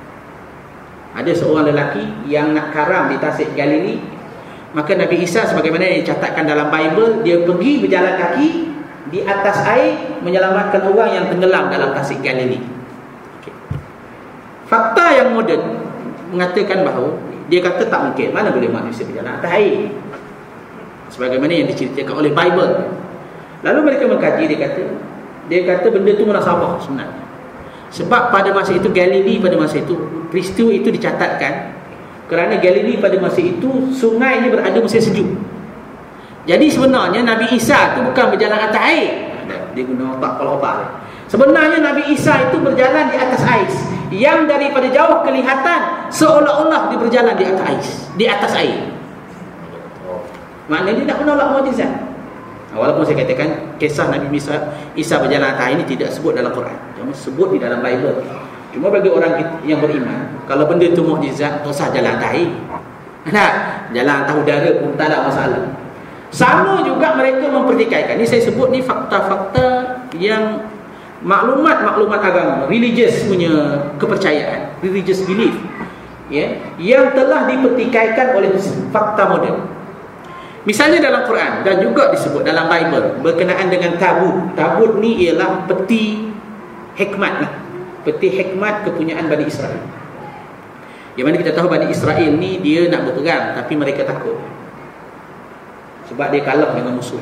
Ada seorang lelaki yang nak karam di Tasik Galili. Maka Nabi Isa sebagaimana yang dicatatkan dalam Bible, dia pergi berjalan kaki di atas air menyelamatkan orang yang tenggelam dalam Tasik Galili. Okay. Fakta yang moden mengatakan bahawa dia kata tak mungkin, mana boleh manusia berjalan atas air, sebagaimana yang diceritakan oleh Bible. Lalu mereka mengkaji, dia kata dia kata benda tu munasabah sebenarnya. Sebab pada masa itu Galili, pada masa itu peristiwa itu dicatatkan kerana Galili pada masa itu sungainya berada musim sejuk. Jadi sebenarnya Nabi Isa itu bukan berjalan atas air. Dia guna otak, kepala otak dia. Sebenarnya Nabi Isa itu berjalan di atas ais, yang daripada jauh kelihatan seolah-olah dia berjalan di atas ais, di atas air. Maknanya dia nak menolak mukjizat. Walaupun saya katakan kisah Nabi Isa, Isa berjalan atas air ini tidak sebut dalam Quran, cuma sebut di dalam Bible. Cuma bagi orang yang beriman, kalau benda itu mukjizat, tak usah jalan atas air. Nah, jalan atas udara pun tak ada masalah. Sama juga mereka mempertikaikan. Ini saya sebut ni fakta-fakta yang maklumat-maklumat agama, religious punya kepercayaan, religious belief, ya, yang telah dipertikaikan oleh fakta moden. Misalnya dalam Quran dan juga disebut dalam Bible berkenaan dengan tabut. Tabut ni ialah peti hikmat lah. Peti hikmat kepunyaan Bani Israel. Yang mana kita tahu Bani Israel ni dia nak berperang tapi mereka takut. Sebab dia kalah dengan musuh.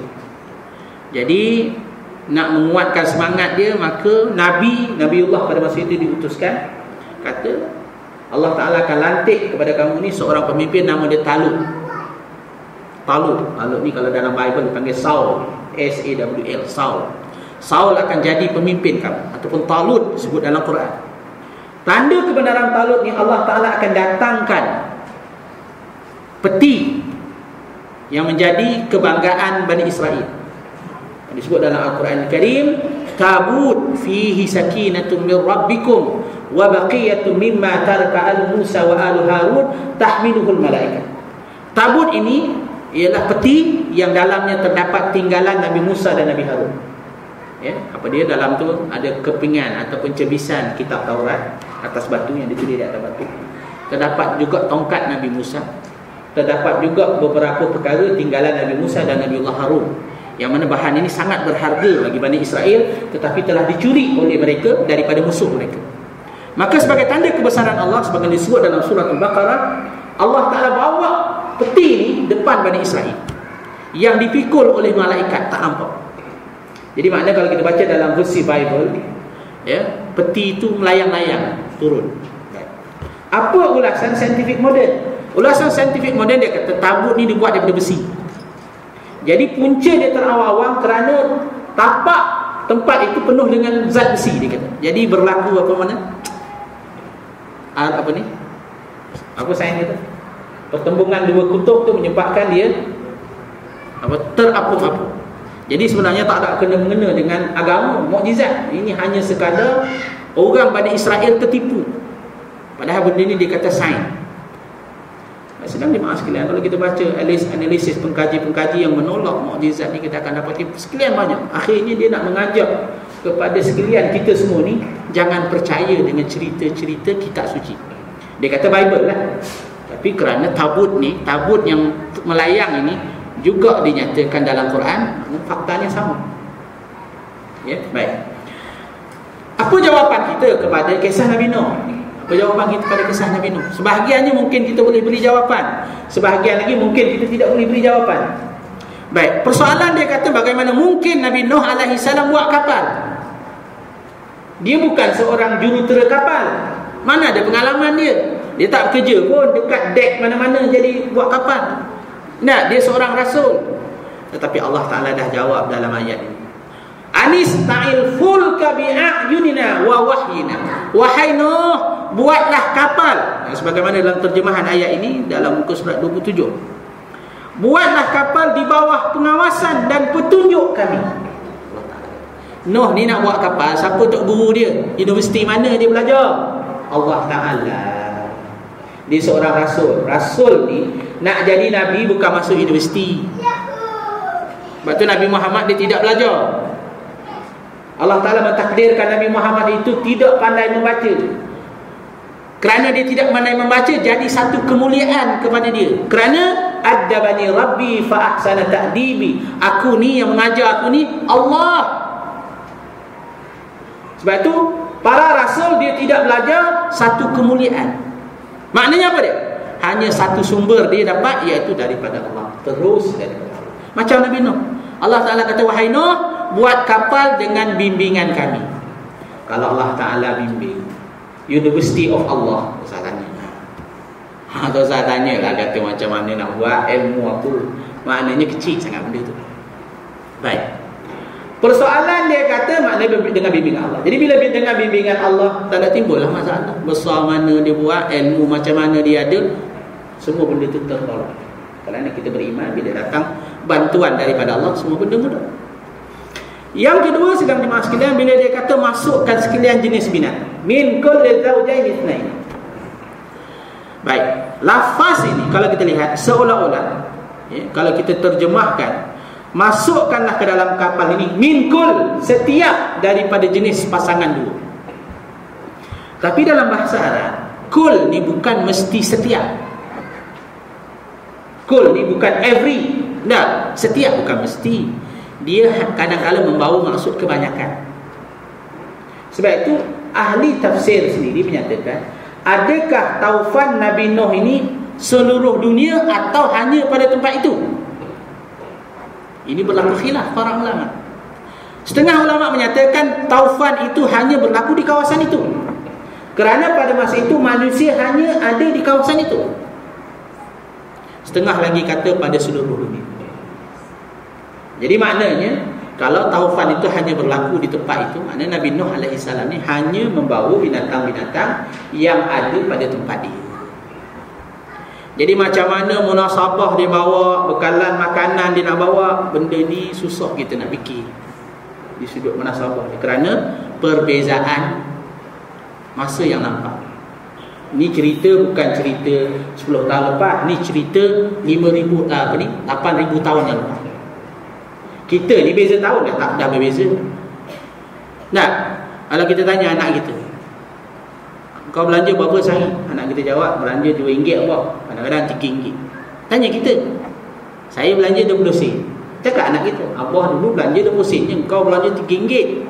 Jadi nak menguatkan semangat dia, maka Nabi Nabiullah pada masa itu diutuskan, kata Allah Ta'ala akan lantik kepada kamu ni seorang pemimpin nama dia Talut. Talut, Talut ni kalau dalam Bible dipanggil Saul, S A W L, Saul. Saul akan jadi pemimpin kamu, ataupun Talut disebut dalam Quran. Tanda kebenaran Talut ni, Allah Ta'ala akan datangkan peti yang menjadi kebanggaan Bani Israel. Disebut dalam Al-Quran Al-Karim, tabut fihi sakinatun min rabbikum wa baqiyatun mimma taraka al-Musa wa al-Harun tahmiluhul malaikat. Tabut ini ialah peti yang dalamnya terdapat tinggalan Nabi Musa dan Nabi Harun. Ya, apa dia dalam tu ada kepingan ataupun cebisan kitab Taurat atas batu yang ditulis di atas batu. Terdapat juga tongkat Nabi Musa. Terdapat juga beberapa perkara tinggalan Nabi Musa dan Nabiullah Harun, yang mana bahan ini sangat berharga bagi Bani Israel, tetapi telah dicuri oleh mereka daripada musuh mereka. Maka sebagai tanda kebesaran Allah, sebagai disebut dalam surah Al-Baqarah, Allah Ta'ala bawa peti ini depan Bani Israel yang dipikul oleh malaikat, tak nampak. Jadi maknanya kalau kita baca dalam versi Bible, ya, peti itu melayang-layang turun. Apa ulasan saintifik moden? Ulasan saintifik moden dia kata tabut ni dibuat daripada besi. Jadi punca dia terawang-awang kerana tapak tempat itu penuh dengan zat besi, dia kata. Jadi berlaku apa mana? Apa ni? Apa sains kata? Pertembungan dua kutub tu menyebabkan dia apa terapung-apung. Jadi sebenarnya tak ada kena-mengena dengan agama, mukjizat. Ini hanya sekadar orang Bani Israel tertipu. Padahal benda ni dia kata sains. Sedang dimaaf sekalian, kalau kita baca analisis pengkaji-pengkaji yang menolak mukjizat ni, kita akan dapat sekalian banyak. Akhirnya dia nak mengajak kepada sekalian kita semua ni, jangan percaya dengan cerita-cerita kitab suci. Dia kata Bible lah. Tapi kerana tabut ni, tabut yang melayang ini juga dinyatakan dalam Quran, faktanya sama. Ya, baik. Apa jawapan kita kepada kisah Nabi Nuh? Apa jawapan kita pada kisah Nabi Nuh? Sebahagiannya mungkin kita boleh beri jawapan, sebahagian lagi mungkin kita tidak boleh beri jawapan. Baik, persoalan dia kata bagaimana mungkin Nabi Nuh alaihi salam buat kapal? Dia bukan seorang jurutera kapal. Mana ada pengalaman dia? Dia tak bekerja pun dekat dek mana-mana jadi buat kapal. Nah, dia seorang rasul. Tetapi Allah Ta'ala dah jawab dalam ayat ini. Anista'il fulka bi'ayunina wa wahyina. Wahai Nuh, buatlah kapal. Sebagaimana dalam terjemahan ayat ini dalam muka surat dua puluh tujuh. Buatlah kapal di bawah pengawasan dan petunjuk kami. Nuh ni nak buat kapal, siapa tok guru dia? Universiti mana dia belajar? Allah Ta'ala. Dia seorang rasul. Rasul ni nak jadi nabi bukan masuk universiti. Sebab tu Nabi Muhammad dia tidak belajar. Allah Ta'ala mentakdirkan Nabi Muhammad itu tidak pandai membaca. Kerana dia tidak pandai membaca, jadi satu kemuliaan kepada dia. Kerana addabani rabbi fa ahsana ta'dibi. Aku ni yang mengajar aku ni Allah. Sebab itu para rasul dia tidak belajar, satu kemuliaan. Maknanya apa dia? Hanya satu sumber dia dapat, iaitu daripada Allah. Terus daripada Allah. Macam Nabi Nuh. Allah Ta'ala kata, wahai Nuh, buat kapal dengan bimbingan kami. Kalau Allah Ta'ala bimbing, University of Allah, saya tanya. Ha, tu saya tanya lah, kata macam mana nak buat ilmu apa. Maknanya kecil sangat benda tu. Baik. Persoalan dia kata maknanya dengan bimbingan Allah. Jadi bila dengan bimbingan Allah, tak ada timbullah masalah. Besar mana dia buat, ilmu macam mana dia ada, semua benda tu tertolong. Kerana kita beriman, bila datang bantuan daripada Allah, semua benda mudah. Yang kedua, sedang dimaksud sekalian, bila dia kata masukkan sekalian jenis binatang. Min kulli zawjayn itsnain. Baik, lafaz ini kalau kita lihat seolah-olah, ya, kalau kita terjemahkan, masukkanlah ke dalam kapal ini min kul, setiap daripada jenis pasangan dua. Tapi dalam bahasa Arab, kul ni bukan mesti setiap. Kul ni bukan every. Tak, setiap bukan mesti. Dia kadang-kadang membawa maksud kebanyakan. Sebab itu ahli tafsir sendiri menyatakan, adakah taufan Nabi Nuh ini seluruh dunia atau hanya pada tempat itu? Ini berlaku khilaf para ulama. Setengah ulama menyatakan taufan itu hanya berlaku di kawasan itu. Kerana pada masa itu manusia hanya ada di kawasan itu. Setengah lagi kata pada seluruh dunia. Jadi maknanya kalau taufan itu hanya berlaku di tempat itu, maknanya Nabi Nuh alaihi salam ni hanya membawa binatang-binatang yang ada pada tempat dia. Jadi macam mana munasabah dia bawa, bekalan makanan dia nak bawa, benda ni susah kita nak fikir di sudut munasabah ni, kerana perbezaan masa yang nampak. Ni cerita bukan cerita sepuluh tahun lepas, ni cerita lima ribu apa ni lapan ribu tahun yang lepas. Kita ni beza tahun dah, tak dah berbeza. Nah, kalau kita tanya anak kita, kau belanja berapa sehari? Anak kita jawab, belanja dua ringgit apa? Kadang-kadang tiga ringgit. Tanya kita, saya belanja dua puluh sen. Cakap anak kita, abah dulu belanja dua puluh sen, kau belanja tiga ringgit.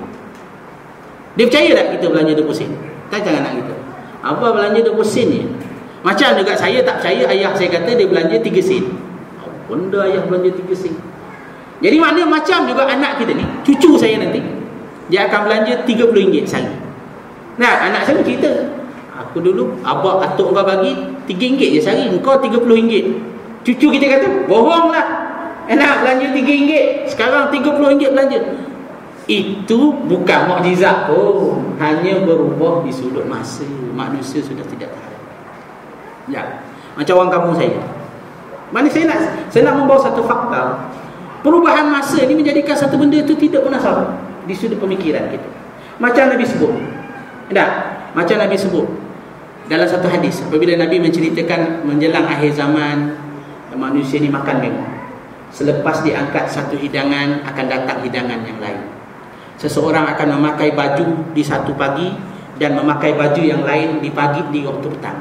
Dia percaya tak kita belanja dua puluh sen? Tanya anak kita, abah belanja dua puluh sen je. Macam juga saya tak percaya ayah saya kata dia belanja tiga sen. Benda ayah belanja tiga sen. Jadi maknanya macam juga anak kita ni, cucu saya nanti, dia akan belanja tiga puluh ringgit sehari. Nah, anak saya cerita, aku dulu abang atuk kau bagi tiga ringgit je sehari, engkau tiga puluh ringgit. Cucu kita kata, bohonglah, enak belanja tiga ringgit, sekarang tiga puluh ringgit belanja. Itu bukan mukjizat pun, hanya berubah di sudut masa. Manusia sudah tidak tahan. Ya, macam orang kampung saya. Mana saya nak saya nak membawa satu fakta. Perubahan masa ini menjadikan satu benda itu tidak munasabah di sudut pemikiran kita. Macam Nabi sebut. Tak? Macam Nabi sebut dalam satu hadis, apabila Nabi menceritakan menjelang akhir zaman, manusia ni makan mewah. Selepas diangkat satu hidangan, akan datang hidangan yang lain. Seseorang akan memakai baju di satu pagi dan memakai baju yang lain di pagi di waktu petang.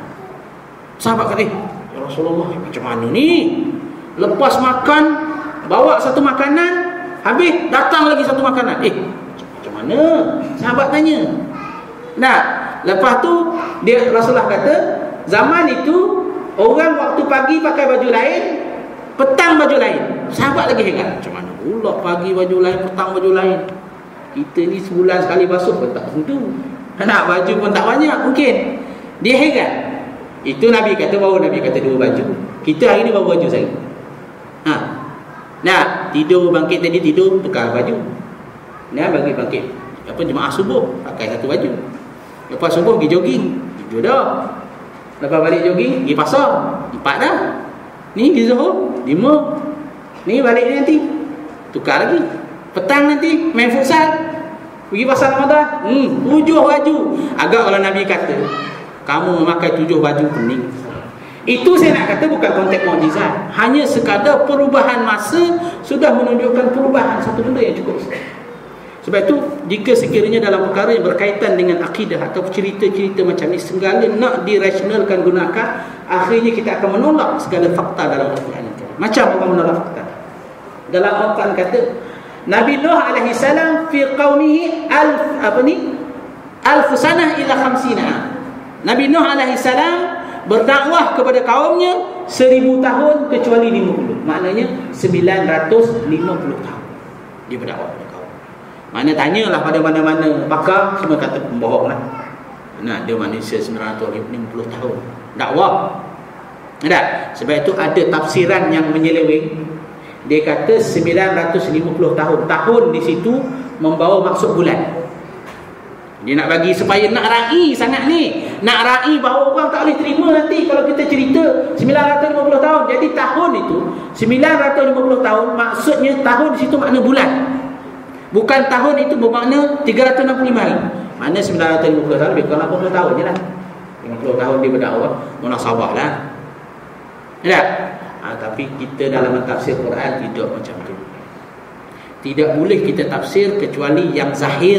Sahabat kata, ya Rasulullah, macam mana ni? Lepas makan, bawa satu makanan, habis datang lagi satu makanan. Eh, macam mana? Sahabat tanya. Nah, lepas tu dia Rasulullah kata, zaman itu orang waktu pagi pakai baju lain, petang baju lain. Sahabat lagi heran, macam mana pula pagi baju lain, petang baju lain? Kita ni sebulan sekali basuh pun tak tentu. Nak baju pun tak banyak mungkin. Dia heran. Itu Nabi kata, baru Nabi kata dua baju. Kita hari ni baru baju saya. Ha. Nah, tidur bangkit tadi tidur tukar baju. Nah, bagi bangkit apa jemaah subuh pakai satu baju. Lepas subuh pergi jogging, tidur dah. Lepas balik jogging, pergi pasar, empat dah. Ni di Zuhur, lima. Ni balik ni nanti tukar lagi. Petang nanti main futsal, pergi pasar Ramadan, hmm, tujuh baju. Agak kalau Nabi kata kamu memakai tujuh baju pening, itu saya nak kata bukan konteks mukjizat, hanya sekadar perubahan masa sudah menunjukkan perubahan satu benda yang cukup. Sebab itu jika sekiranya dalam perkara yang berkaitan dengan akidah atau cerita-cerita macam ni segala nak dirasionalkan gunakan, akhirnya kita akan menolak segala fakta dalam Al-Quran. Macam orang menolak fakta dalam Al-Quran kata Nabi Nuh alaihi salam fi qaumihi alf apa ni alf sanah ila khamsina. Nabi Nuh alaihi salam berdakwah kepada kaumnya seribu tahun kecuali lima puluh. Maknanya sembilan ratus lima puluh tahun dia berdakwah kepada kaum. Mana tanyalah pada mana-mana pakar, semua kata pembohonglah. Nah, dia manusia sembilan ratus lima puluh tahun dakwah. Tak? Sebab itu ada tafsiran yang menyeleweng. Dia kata sembilan ratus lima puluh tahun. Tahun di situ membawa maksud bulan. Dia nak bagi supaya nak ra'i sangat ni. Nak ra'i bahawa orang tak boleh terima nanti kalau kita cerita sembilan ratus lima puluh tahun. Jadi tahun itu sembilan ratus lima puluh tahun, maksudnya tahun di situ makna bulan. Bukan tahun itu bermakna tiga ratus enam puluh lima hari. Makna sembilan ratus lima puluh tahun lebih kurang lapan puluh tahun je lah. lima puluh tahun dia berdakwah, munasabah lah. Tak? Ha, tapi kita dalam tafsir Quran tidak macam tu. Tidak boleh kita tafsir kecuali yang zahir.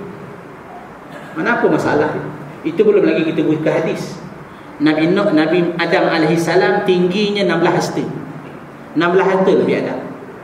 Mana apa masalah? Itu belum lagi kita buka hadis. Nabi Nuh, Nabi Adam alaihi salam tingginya enam belas hasta. enam belas hasta lebih Adam.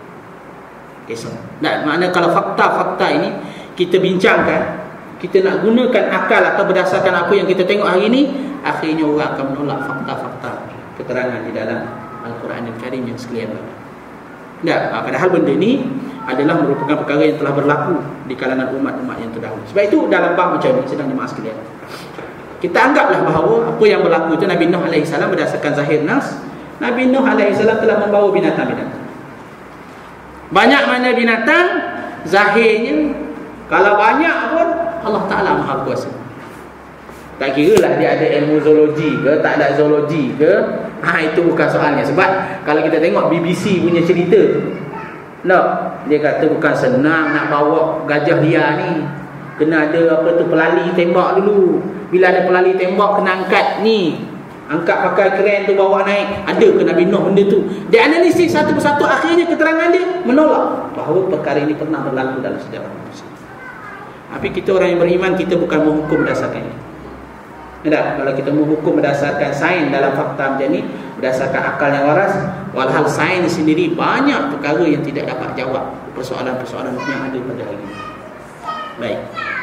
Esok. Tak, makna kalau fakta-fakta ini kita bincangkan, kita nak gunakan akal atau berdasarkan apa yang kita tengok hari ini, akhirnya orang akan menolak fakta-fakta keterangan di dalam Al-Quran Al-Karim yang sekalian. Tak, padahal benda ni adalah merupakan perkara yang telah berlaku di kalangan umat-umat yang terdahulu. Sebab itu dalam bab macam ni sedang jemaah sekalian, Kita anggaplah bahawa apa yang berlaku itu Nabi Nuh alaihi salam berdasarkan zahir nas, Nabi Nuh alaihi salam telah membawa binatang-binatang. Banyak mana binatang, zahirnya kalau banyak pun Allah Ta'ala Maha Kuasa. Tak kira lah dia ada ilmu zoologi ke, tak ada zoologi ke, ha, itu bukan soalnya. Sebab kalau kita tengok B B C punya cerita, no, dia kata bukan senang nak bawa gajah liar ni, kena ada apa tu, pelali tembak dulu. Bila ada pelali tembak, kena angkat ni, angkat pakai kren tu, bawa naik. Ada ke Nabi Nuh benda tu? Dia analisis satu persatu, akhirnya keterangan dia menolak bahawa perkara ini pernah berlaku dalam sejarah manusia. Tapi kita orang yang beriman, kita bukan menghukum berdasarkan ini. Tak? Kalau kita menghukum berdasarkan sains dalam fakta macam ni, berdasarkan akal yang waras, walhal sains sendiri banyak perkara yang tidak dapat jawab persoalan-persoalan yang ada pada hari ini. Baik.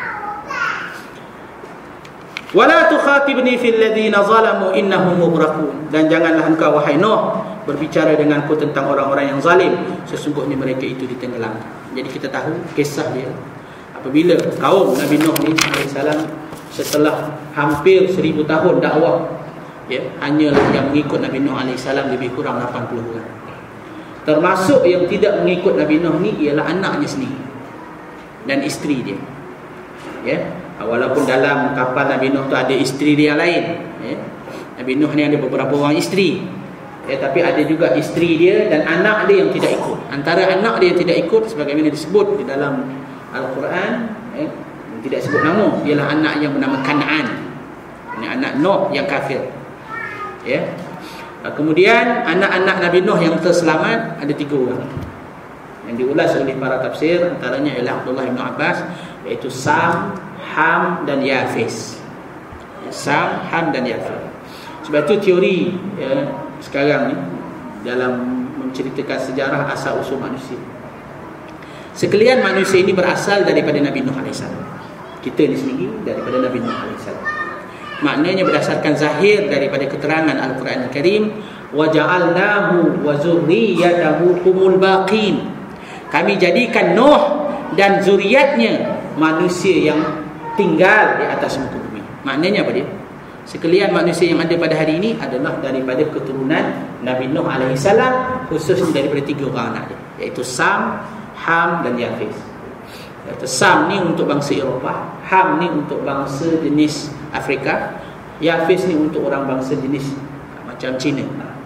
Wala tukhatibni fil ladzina zalamu innahum mughraqun. Dan janganlah engkau wahai Nuh berbicara denganku tentang orang-orang yang zalim, sesungguhnya mereka itu ditenggelam. Jadi kita tahu kisah dia apabila kaum Nabi Nuh ni alaihi salam setelah hampir seribu tahun dakwah, ya, hanyalah yang mengikut Nabi Nuh alaihi salam lebih kurang lapan puluh orang. Termasuk yang tidak mengikut Nabi Nuh ni ialah anaknya sendiri dan isteri dia. Ya, walaupun dalam kapal Nabi Nuh tu ada isteri dia yang lain, ya. Nabi Nuh ni ada beberapa orang isteri, ya, tapi ada juga isteri dia dan anak dia yang tidak ikut. Antara anak dia yang tidak ikut sebagaimana disebut di dalam Al-Quran, ya, tidak sebut nama, ialah anak yang bernama Kan'an. Ini anak Nuh yang kafir. Ya. Kemudian anak-anak Nabi Nuh yang terselamat ada tiga orang. Yang diulas oleh para tafsir antaranya ialah Abdullah bin Abbas, iaitu Sam, Ham dan Yafis. Sam, Ham dan Yafis. Sebab itu teori, ya, sekarang ni dalam menceritakan sejarah asal usul manusia. Sekalian manusia ini berasal daripada Nabi Nuh alaihi salam. Kita ni sendiri daripada Nabi Nuh alaihi salam. Maknanya berdasarkan zahir daripada keterangan Al-Quran Al-Karim, wa ja'alnahu wa zurriyyatahu humul baqin. Kami jadikan Nuh dan zuriatnya manusia yang tinggal di atas muka bumi. Maknanya apa dia? Sekalian manusia yang ada pada hari ini adalah daripada keturunan Nabi Nuh alaihi salam, khususnya daripada tiga orang anak dia, iaitu Sam, Ham dan Yafis. Sam ni untuk bangsa Eropah, Ham ni untuk bangsa jenis Afrika, Yafis ni untuk orang bangsa jenis macam Cina.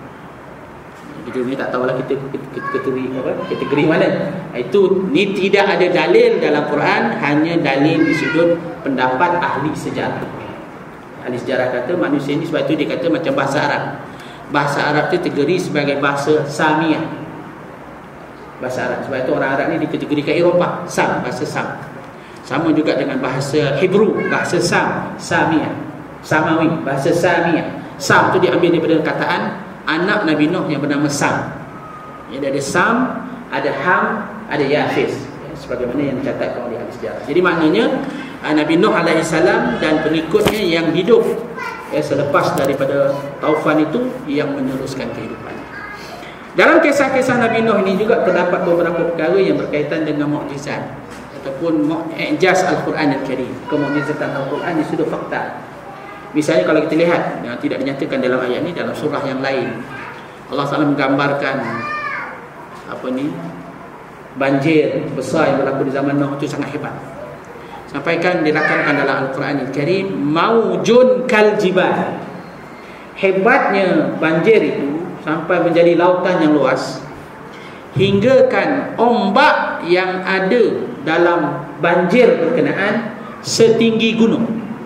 Kita ni tak tahulah kita kategori apa, kategori mana. Itu ni tidak ada dalil dalam Quran, hanya dalil di sudut pendapat ahli sejarah. Ahli sejarah kata manusia ni, sebab itu dia kata macam bahasa Arab. Bahasa Arab tu kategori sebagai bahasa Samiyah. Bahasa Arab. Sebab itu orang Arab ni dikategorikan Eropah, Sam, bahasa Sam. Sama juga dengan bahasa Hebrew, bahasa Sam, Samiyah, Samawi, bahasa Samiyah. Sam tu diambil daripada kataan anak Nabi Nuh yang bernama Sam. Ya, ada Sam, ada Ham, ada Yafis, ya, sebagaimana yang dicatatkan oleh ahli sejarah. Jadi maknanya Nabi Nuh alaihi salam dan pengikutnya yang hidup, ya, selepas daripada taufan itu, yang meneruskan kehidupan. Dalam kisah-kisah Nabi Nuh ini juga terdapat beberapa perkara yang berkaitan dengan mukjizat ataupun mu'jizat Al-Quran Al-Karim. Kemukjizatan Al-Quran ini sudah fakta. Misalnya kalau kita lihat, yang tidak dinyatakan dalam ayat ini, dalam surah yang lain, Allah Taala menggambarkan apa ni, banjir besar yang berlaku di zaman Nuh itu sangat hebat. Sampaikan dirakamkan dalam Al-Quran Al-Karim, maujun kal jibal. Hebatnya banjir itu sampai menjadi lautan yang luas, hinggakan ombak yang ada dalam banjir berkenaan setinggi gunung.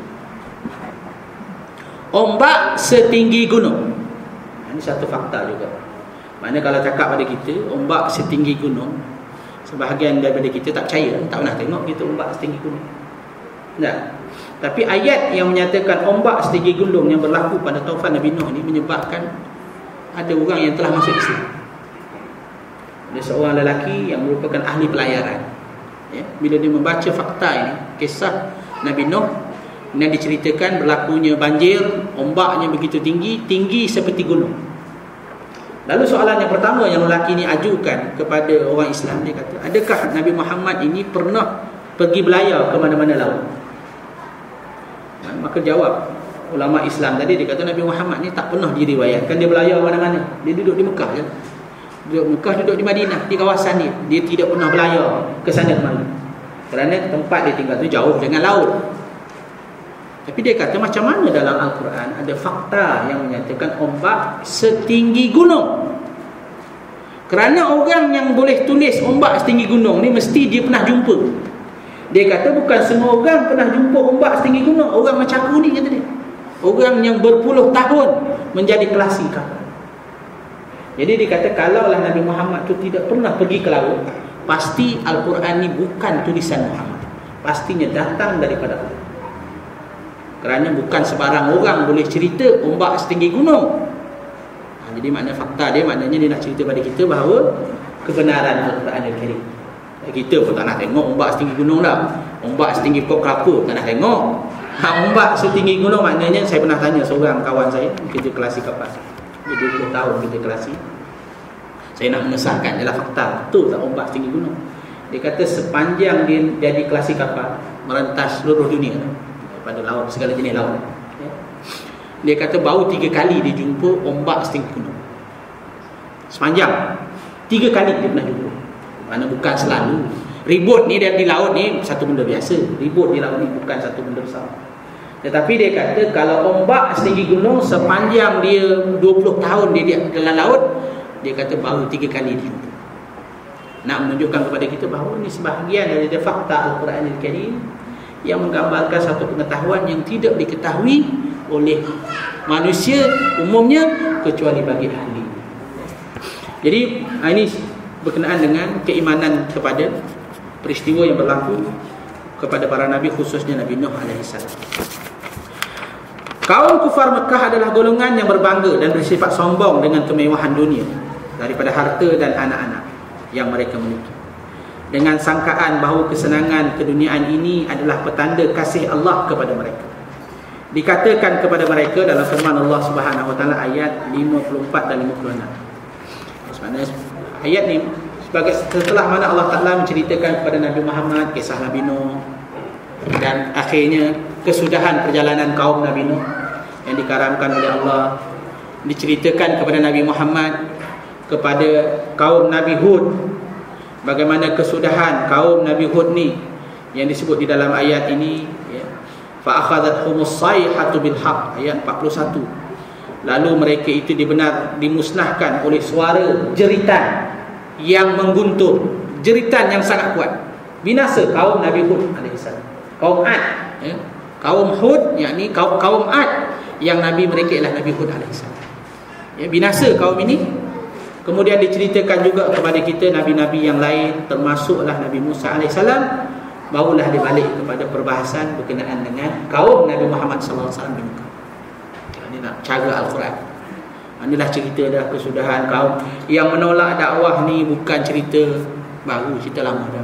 Ombak setinggi gunung. Ini satu fakta juga. Mana kalau cakap pada kita ombak setinggi gunung, sebahagian daripada kita tak percaya, tak pernah tengok kita ombak setinggi gunung. Tak. Tapi ayat yang menyatakan ombak setinggi gunung yang berlaku pada taufan Nabi Nuh ini menyebabkan ada orang yang telah masuk Islam. Ada seorang lelaki yang merupakan ahli pelayaran, ya, bila dia membaca fakta ini, kisah Nabi Nuh yang diceritakan berlakunya banjir, ombaknya begitu tinggi, tinggi seperti gunung. Lalu soalan yang pertama yang lelaki ini ajukan kepada orang Islam, dia kata, adakah Nabi Muhammad ini pernah pergi belayar ke mana-mana laut? Maka jawab ulama Islam tadi, dia kata Nabi Muhammad ni tak pernah diriwayatkan dia belayar mana-mana. Dia duduk di Mekah je. Duduk Mekah, duduk di Madinah, di kawasan dia. Dia tidak pernah belayar ke sana kemari. Kerana tempat dia tinggal tu jauh dengan laut. Tapi dia kata macam mana dalam Al-Quran ada fakta yang menyatakan ombak setinggi gunung. Kerana orang yang boleh tulis ombak setinggi gunung ni mesti dia pernah jumpa. Dia kata bukan semua orang pernah jumpa ombak setinggi gunung. Orang macam aku ni, kata dia. Orang yang berpuluh tahun menjadi klasik kapal. Jadi dia kata kalaulah Nabi Muhammad tu tidak pernah pergi ke laut, pasti Al-Quran ni bukan tulisan Muhammad. Pastinya datang daripada Allah. Kerana bukan sebarang orang boleh cerita ombak setinggi gunung. Ha, jadi makna fakta dia, maknanya dia nak cerita pada kita bahawa kebenaran Al-Quran Al-Karim. Kita pun tak nak tengok ombak setinggi gunung dah. Ombak setinggi pokok kelapa tak nak tengok. Ha, ombak setinggi gunung maknanya, saya pernah tanya seorang kawan saya, kerja kelasi kapal. Dia dua puluh tahun kerja kelasi. Saya nak mengesahkan adalah fakta, betul tak ombak setinggi gunung? Dia kata sepanjang dia jadi kelasi kapal, merentas seluruh dunia pada laut, segala jenis laut. Dia kata baru tiga kali dia jumpa ombak setinggi gunung. Sepanjang tiga kali dia pernah jumpa. Mana bukan selalu. Ribut ni di laut ni satu benda biasa. Ribut di laut ni bukan satu benda besar. Tetapi dia kata kalau ombak setinggi gunung sepanjang dia dua puluh tahun dia di dalam laut, dia kata baru tiga kali dia jumpa. Nak menunjukkan kepada kita bahawa ini sebahagian daripada fakta Al-Quran Al-Karim yang menggambarkan satu pengetahuan yang tidak diketahui oleh manusia umumnya kecuali bagi ahli. Jadi ini berkenaan dengan keimanan kepada peristiwa yang berlaku kepada para nabi, khususnya Nabi Nuh alaihi salam. Kaum kufar Mekah adalah golongan yang berbangga dan bersifat sombong dengan kemewahan dunia daripada harta dan anak-anak yang mereka miliki, dengan sangkaan bahawa kesenangan keduniaan ini adalah petanda kasih Allah kepada mereka. Dikatakan kepada mereka dalam firman Allah Subhanahu wa taala ayat lima puluh empat dan lima puluh enam. Sebenarnya ayat ni sebagai setelah mana Allah Ta'ala menceritakan kepada Nabi Muhammad kisah Nabi Nuh, dan akhirnya kesudahan perjalanan kaum Nabi Nuh yang dikaramkan oleh Allah, diceritakan kepada Nabi Muhammad kepada kaum Nabi Hud bagaimana kesudahan kaum Nabi Hud ni yang disebut di dalam ayat ini, ya. Fa akhadhathumus sayhatu bil haqq, ayat empat puluh satu. Lalu mereka itu dibenar dimusnahkan oleh suara jeritan yang mengguntur, jeritan yang sangat kuat. Binasa kaum Nabi Hud alaihissalam, kaum Ad, ya. Kaum Hud, yakni kaum kaum Ad yang nabi mereka ialah Nabi Hud alaihissalam. Ya, binasa kaum ini. Kemudian diceritakan juga kepada kita nabi-nabi yang lain, termasuklah Nabi Musa alaihissalam. Barulah dia balik kepada perbahasan berkenaan dengan kaum Nabi Muhammad sallallahu alaihi wasallam di Mekah. Ini nak cara Al-Quran. Inilah cerita dah kesudahan kaum yang menolak dakwah ni, bukan cerita baru, cerita lama dah.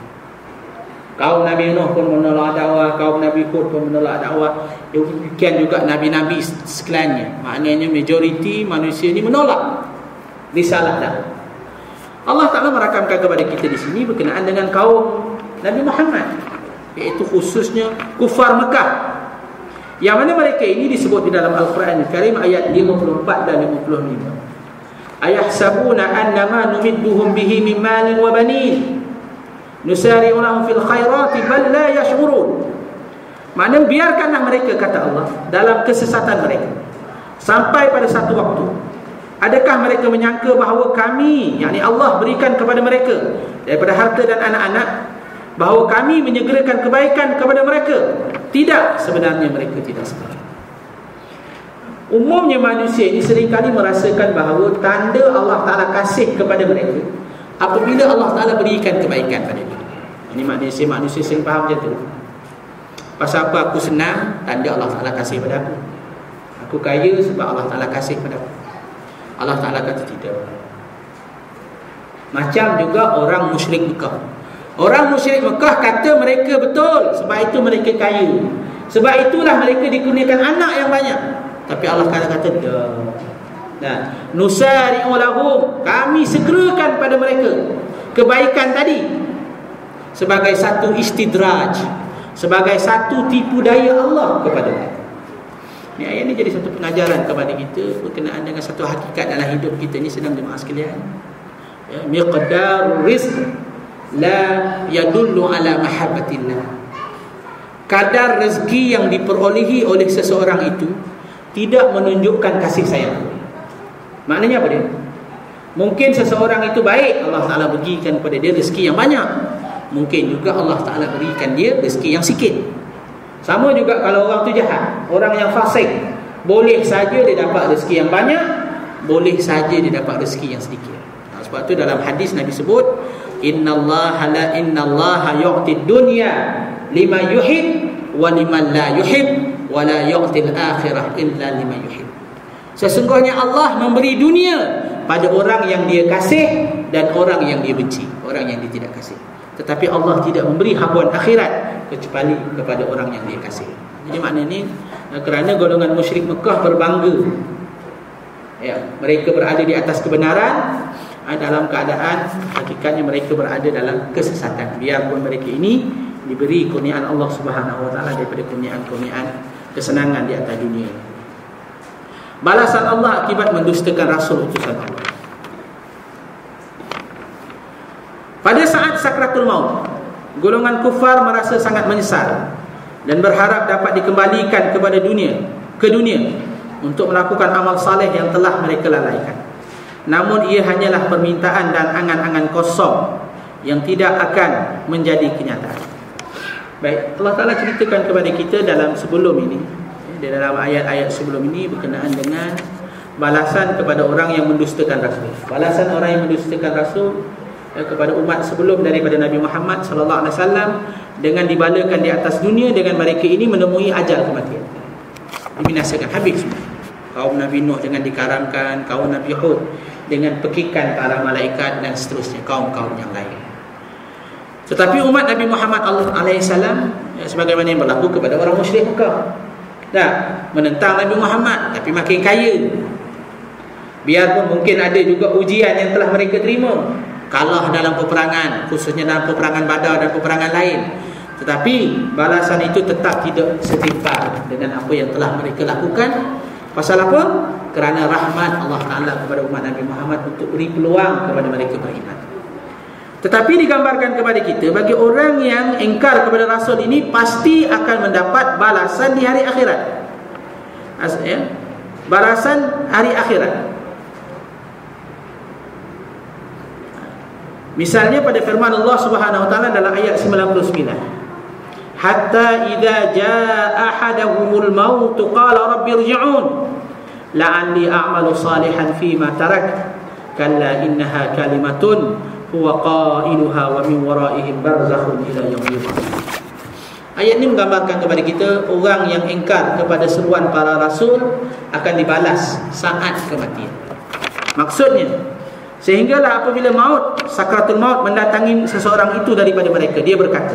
Kaum Nabi Nuh pun menolak dakwah, kaum Nabi Hud pun menolak dakwah. Demikian juga nabi-nabi sekaliannya. Maknanya majoriti manusia ni menolak risalah dakwah. Allah Ta'ala merakamkan kepada kita di sini berkenaan dengan kaum Nabi Muhammad, iaitu khususnya kufar Mekah, yang mana mereka ini disebut di dalam Al-Quran Al-Karim ayat lima puluh empat dan lima puluh lima. Ayahsabuna annama numidduhum bihi min malin wa banin nusari'u lahum fil khairati bal la yash'urun. Maknanya biarkanlah mereka, kata Allah, dalam kesesatan mereka sampai pada satu waktu. Adakah mereka menyangka bahawa kami, yakni Allah, berikan kepada mereka daripada harta dan anak-anak, bahawa kami menyegerakan kebaikan kepada mereka? Tidak, sebenarnya mereka tidak seperti. Umumnya manusia ini seringkali merasakan bahawa tanda Allah Ta'ala kasih kepada mereka apabila Allah Ta'ala berikan kebaikan pada dia. Ini manusia manusia sering faham macam tu. Pasal apa aku senang? Tanda Allah Ta'ala kasih pada aku. Aku kaya sebab Allah Ta'ala kasih pada aku. Allah Ta'ala kata tidak. Macam juga orang musyrik Mekah. Orang musyrik Mekah kata mereka betul, sebab itu mereka kaya, sebab itulah mereka dikurniakan anak yang banyak. Tapi Allah kata-kata dah. Nah, nusari'u lahum, kami segerakan pada mereka kebaikan tadi sebagai satu istidraj, sebagai satu tipu daya Allah kepada mereka. Ni ayat ni jadi satu pengajaran kepada kita berkenaan dengan satu hakikat dalam hidup kita ni, sedang jemaah sekalian. Ya, miqdar rizq la yadullu ala mahabbatillah. Kadar rezeki yang diperolehi oleh seseorang itu tidak menunjukkan kasih sayang. Maknanya apa dia? Mungkin seseorang itu baik, Allah Ta'ala berikan kepada dia rezeki yang banyak. Mungkin juga Allah Ta'ala berikan dia rezeki yang sikit. Sama juga kalau orang tu jahat, orang yang fasik, boleh saja dia dapat rezeki yang banyak, boleh saja dia dapat rezeki yang sedikit. Nah, sebab tu dalam hadis Nabi sebut, innallaha la innallaha yu'tid dunya liman yuhib wa liman la yuhib wa la yu'til akhirah illa liman yuhib. Sesungguhnya Allah memberi dunia pada orang yang dia kasih dan orang yang dia benci, orang yang dia tidak kasih. Tetapi Allah tidak memberi habuan akhirat kecuali kepada orang yang dia kasih. Jadi maknanya kerana golongan musyrik Mekah berbangga, ya, mereka berada di atas kebenaran, dalam keadaan hakikatnya mereka berada dalam kesesatan. Biarpun mereka ini diberi kurniaan Allah Subhanahu Wa Taala daripada kurniaan-kurniaan kesenangan di atas dunia. Balasan Allah akibat mendustakan Rasul utusan Allah. Pada saat sakratul maut, golongan kufar merasa sangat menyesal dan berharap dapat dikembalikan kepada dunia, ke dunia untuk melakukan amal saleh yang telah mereka lalaikan. Namun ia hanyalah permintaan dan angan-angan kosong yang tidak akan menjadi kenyataan. Baik, Allah Ta'ala ceritakan kepada kita dalam sebelum ini, di dalam ayat-ayat sebelum ini berkenaan dengan balasan kepada orang yang mendustakan Rasul. Balasan orang yang mendustakan Rasul kepada umat sebelum daripada Nabi Muhammad sallallahu alaihi wasallam dengan dibalakan di atas dunia dengan mereka ini menemui ajal kematian. Dibinasakan, habis semua. Kaum Nabi Nuh dengan dikaramkan, kaum Nabi Hud dengan pekikan para malaikat dan seterusnya, kaum-kaum yang lain. Tetapi umat Nabi Muhammad sallallahu alaihi wasallam sebagaimana yang berlaku kepada orang musyrik Mekah, dah menentang Nabi Muhammad tapi makin kaya. Biarpun mungkin ada juga ujian yang telah mereka terima, kalah dalam peperangan, khususnya dalam peperangan Badar dan peperangan lain, tetapi balasan itu tetap tidak setimpal dengan apa yang telah mereka lakukan. Pasal apa? Kerana rahmat Allah Ta'ala kepada umat Nabi Muhammad untuk beri peluang kepada mereka beriman. Tetapi digambarkan kepada kita, bagi orang yang ingkar kepada Rasul ini pasti akan mendapat balasan di hari akhirat. Ya? Balasan hari akhirat. Misalnya pada firman Allah Subhanahu Wa Taala dalam ayat sembilan puluh sembilan, hatta idza jaa ahadahumul maut qala rabbi irji'un la'alli a'malu salihan fima tarak kalla innaha kalimatun huwa qailuha wa min waraihim barzakhun ila yaumil qiyamah. Ayat ini menggambarkan kepada kita orang yang ingkar kepada seruan para rasul akan dibalas saat kematian. Maksudnya, sehinggalah apabila maut, sakratul maut mendatangi seseorang itu daripada mereka, dia berkata,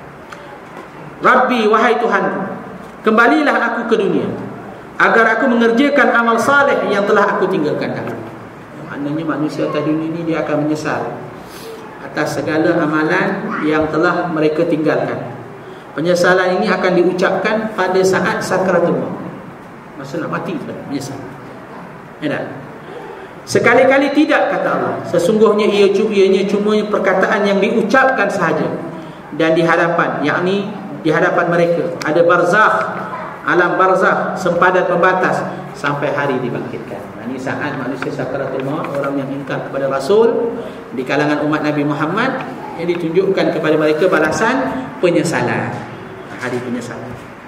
Rabbi, wahai Tuhan, kembalilah aku ke dunia agar aku mengerjakan amal saleh yang telah aku tinggalkan dahulu. Maknanya manusia atas dunia ini dia akan menyesal atas segala amalan yang telah mereka tinggalkan. Penyesalan ini akan diucapkan pada saat sakratul maut, masa nak mati sudah menyesal. Ya, sekali-kali tidak, kata Allah, sesungguhnya ia ianya cuma perkataan yang diucapkan sahaja, dan di hadapan, yakni di hadapan mereka ada barzakh, alam barzakh, sempadan pembatas sampai hari dibangkitkan. Ini saat manusia sakaratul maut, orang yang ingkar kepada Rasul di kalangan umat Nabi Muhammad, yang ditunjukkan kepada mereka balasan penyesalan, hari penyesalan.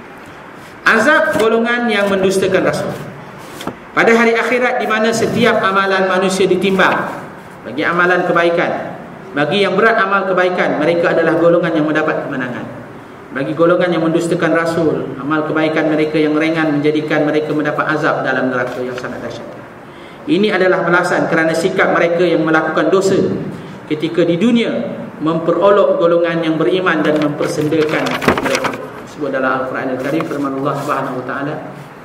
Azab golongan yang mendustakan Rasul pada hari akhirat, di mana setiap amalan manusia ditimbang. Bagi amalan kebaikan, bagi yang berat amal kebaikan, mereka adalah golongan yang mendapat kemenangan. Bagi golongan yang mendustakan Rasul, amal kebaikan mereka yang ringan menjadikan mereka mendapat azab dalam neraka yang sangat dahsyat. Ini adalah balasan kerana sikap mereka yang melakukan dosa ketika di dunia, memperolok golongan yang beriman dan mempersendakan mereka. Sebut dalam Al-Quran Al-Karim, firman Allah Subhanahu Wa Taala,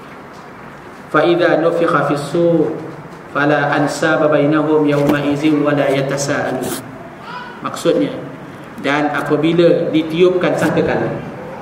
فَإِذَا نُفِخَ فِي الصُّورِ فَلَا أَنْسَابَ بَيْنَهُمْ يَوْمَئِذٍ وَلَا يَتَسَاءَلُونَ. Maksudnya, dan apabila ditiupkan sangkakala,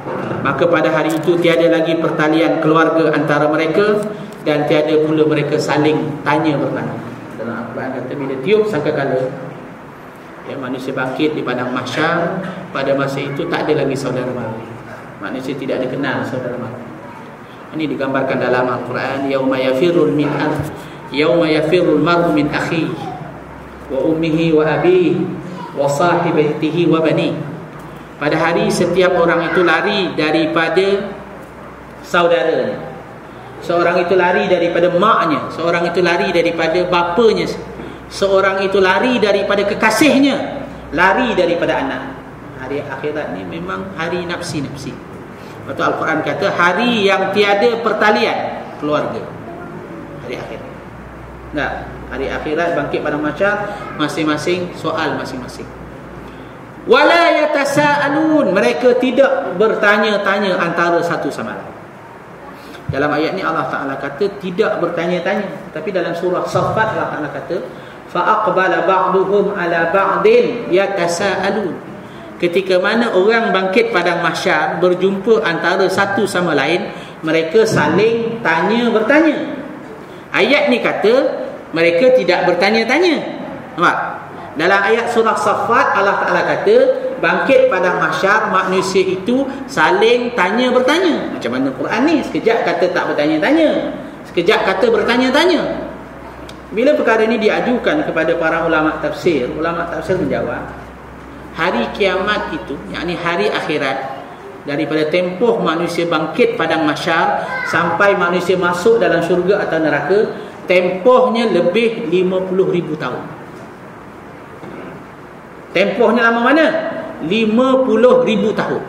Maka pada hari itu tiada lagi pertalian keluarga antara mereka, dan tiada pula mereka saling tanya bertanya. Dalam Al-Quran kata bila tiup sangkakala ya, manusia bangkit di padang mahsyar, pada masa itu tak ada lagi saudara mara. Manusia tidak ada kenal saudara mara. Ini digambarkan dalam Al-Quran, yauma yafirul min al yauma yafirul mar'u min akhihi wa ummihi wa abihi wa sahibatihi wa bani. Pada hari setiap orang itu lari daripada saudaranya, seorang itu lari daripada maknya, seorang itu lari daripada bapanya, seorang itu lari daripada kekasihnya, lari daripada anak. Hari akhirat ni memang hari nafsi-nafsi. Waktu Al-Quran kata hari yang tiada pertalian keluarga, hari akhirat. Nah, hari akhirat bangkit pada mahsyar, masing-masing soal masing-masing. Wala yatasaalun, mereka tidak bertanya-tanya antara satu sama lain. Dalam ayat ni Allah Taala kata tidak bertanya-tanya, tapi dalam surah Saffat Allah Taala kata fa aqbala ba'duhum ala ba'din yatasaalun. Ketika mana orang bangkit padang mahsyar, berjumpa antara satu sama lain, mereka saling tanya bertanya. Ayat ni kata mereka tidak bertanya-tanya. Nampak? Dalam ayat surah Saffat Allah Ta'ala kata bangkit padang mahsyar, manusia itu saling tanya bertanya. Macam mana Quran ni? Sekejap kata tak bertanya-tanya, sekejap kata bertanya-tanya. Bila perkara ini diajukan kepada para ulama tafsir, ulama tafsir menjawab, hari kiamat itu, yakni hari akhirat, daripada tempoh manusia bangkit padang mahsyar sampai manusia masuk dalam syurga atau neraka, tempohnya lebih lima puluh ribu tahun. Tempohnya lama mana? lima puluh ribu tahun.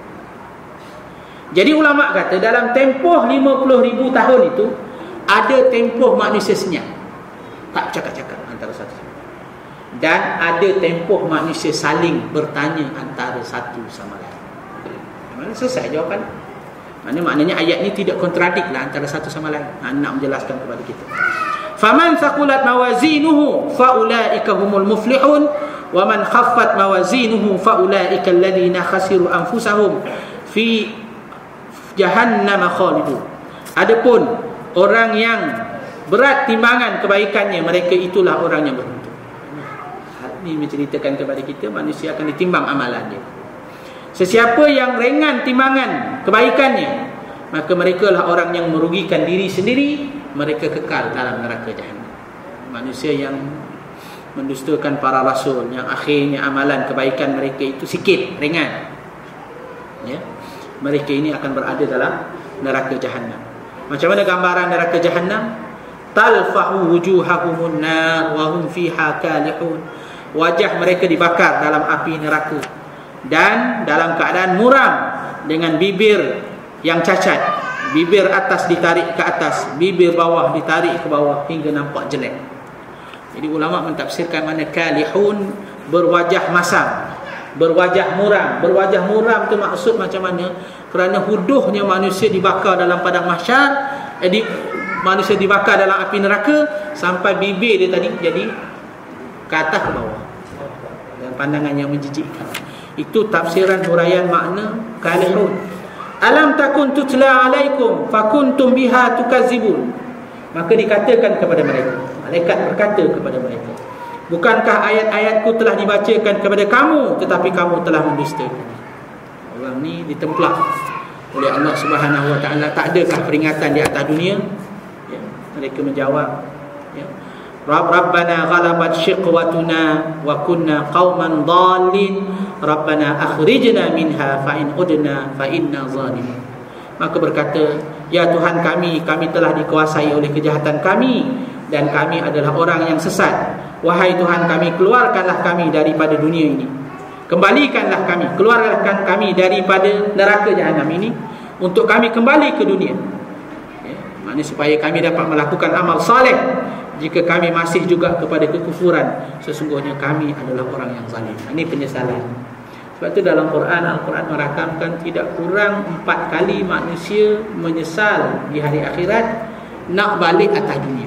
Jadi ulama kata dalam tempoh lima puluh ribu tahun itu ada tempoh manusia senyap, tak cakap-cakap antara satu sama lain, dan ada tempoh manusia saling bertanya antara satu sama lain. Mana selesai jawapan? Mana maknanya ayat ni tidak kontradik lah antara satu sama lain. Ha, nak menjelaskan kepada kita. Faman thaqulat mawazinuhu faulaika humul muflihun wa man khaffat mawazinuhu faulaika alladhina khasiru anfusahum fi jahannam khalidun. Adapun orang yang berat timbangan kebaikannya, mereka itulah orang yang beruntung. Hal ini menceritakan kepada kita manusia akan ditimbang amalannya. Sesiapa yang ringan timbangan kebaikannya, maka mereka lah orang yang merugikan diri sendiri, mereka kekal dalam neraka jahanam. Manusia yang mendustakan para rasul, yang akhirnya amalan kebaikan mereka itu sikit, ringan, ya, mereka ini akan berada dalam neraka jahanam. Macam mana gambaran neraka jahanam? Talfahu wujuhahumun nar wa hum fiha kalihun. Wajah mereka dibakar dalam api neraka dan dalam keadaan muram, dengan bibir yang cacat, bibir atas ditarik ke atas, bibir bawah ditarik ke bawah hingga nampak jelek. Jadi ulama mentafsirkan mana kalihun, berwajah masam, berwajah muram. Berwajah muram tu maksud macam mana? Kerana huduhnya manusia dibakar dalam padang mahsyar, eh, di, manusia dibakar dalam api neraka sampai bibir dia tadi jadi ke atas ke bawah, dan pandangan yang menjijikkan. Itu tafsiran huraian makna kalihun. Alam takun tutla alaikum fakuntum biha tukazibun. Maka dikatakan kepada mereka, malaikat berkata kepada mereka, bukankah ayat-ayatku telah dibacakan kepada kamu, tetapi kamu telah mendustakan. Orang ni ditemplah oleh Allah Subhanahu Wa Taala. Tak adakah peringatan di atas dunia? Ya, mereka menjawab, ya, Rabb Rabbana ghalabat shiqwatuna wa kunna qauman dhalin Rabbana akhrijna minha fa in udna fa inna zalimun. Maka berkata, ya Tuhan kami, kami telah dikuasai oleh kejahatan kami dan kami adalah orang yang sesat. Wahai Tuhan kami, keluarkanlah kami daripada dunia ini, kembalikanlah kami, keluarkan kami daripada neraka jahanam ini untuk kami kembali ke dunia, ya, maknanya supaya kami dapat melakukan amal saleh. Jika kami masih juga kepada kekufuran, sesungguhnya kami adalah orang yang zalim. Ini penyesalan. Sebab itu dalam Quran, Al-Quran merakamkan tidak kurang empat kali manusia menyesal di hari akhirat nak balik atas dunia.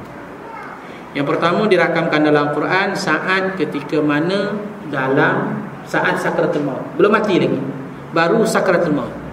Yang pertama dirakamkan dalam Quran saat ketika mana dalam saat sakaratul maut, belum mati lagi, baru sakaratul maut.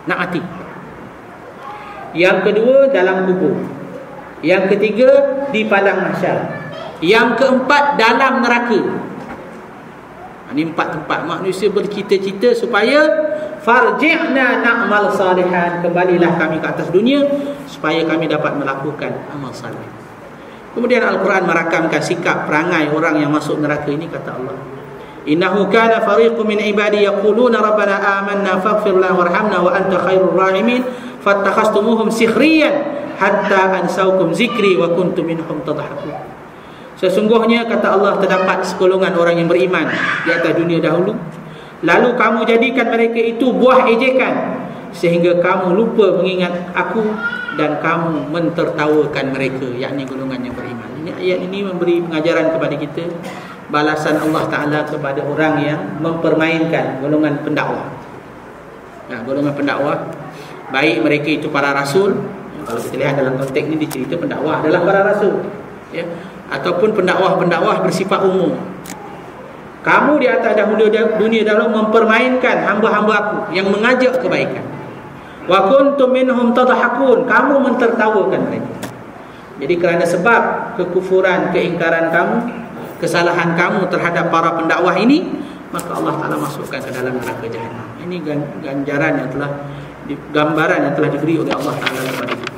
nak mati. Yang kedua dalam kubur. Yang ketiga di padang mahsyar. Yang keempat dalam neraka. Ini empat tempat manusia bercita-cita supaya farji'na na'mal salihan, kembalilah kami ke atas dunia supaya kami dapat melakukan amal salih. Kemudian Al-Quran merakamkan sikap perangai orang yang masuk neraka ini. Kata Allah, innahu kana fariqun min ibadi yaquluna rabbana amanna faghfir lana warhamna wa anta khairur rahimin fattakhastumuhum sikhriyan hatta ansaukum zikri wa kuntum minhum tadhakun. Sesungguhnya kata Allah, terdapat sekolongan orang yang beriman di atas dunia dahulu, lalu kamu jadikan mereka itu buah ejekan sehingga kamu lupa mengingat aku dan kamu mentertawakan mereka, yakni golongan yang beriman. Ini ayat ini memberi pengajaran kepada kita balasan Allah Ta'ala kepada orang yang mempermainkan golongan pendakwah. Nah, golongan pendakwah, baik mereka itu para rasul. Kalau kita lihat dalam konteks ini dicerita pendakwah adalah para rasul, ya, ataupun pendakwah-pendakwah bersifat umum. Kamu di atas dahulu dunia dahulu mempermainkan hamba-hamba aku yang mengajak kebaikan. Wa kuntum minhum tadhakun, kamu mentertawakan mereka. Jadi kerana sebab kekufuran, keingkaran kamu, kesalahan kamu terhadap para pendakwah ini, maka Allah Ta'ala masukkan ke dalam neraka Jahannam. Ini ganjaran yang telah, gambaran yang telah diberi oleh Allah Ta'ala kepada kita.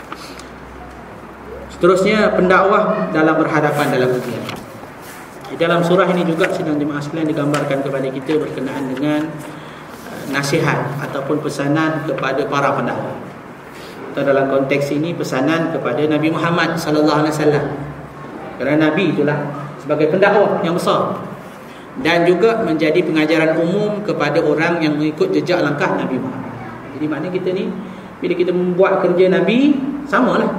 Seterusnya, pendakwah dalam berhadapan dalam ujian. Di dalam surah ini juga sedang jemaah sekalian digambarkan kepada kita berkenaan dengan uh, nasihat ataupun pesanan kepada para pendakwah. Atau dalam konteks ini pesanan kepada Nabi Muhammad sallallahu alaihi wasallam. Kerana Nabi itulah sebagai pendakwah yang besar dan juga menjadi pengajaran umum kepada orang yang mengikut jejak langkah Nabi Muhammad. Jadi maknanya kita ni bila kita membuat kerja Nabi, samalah.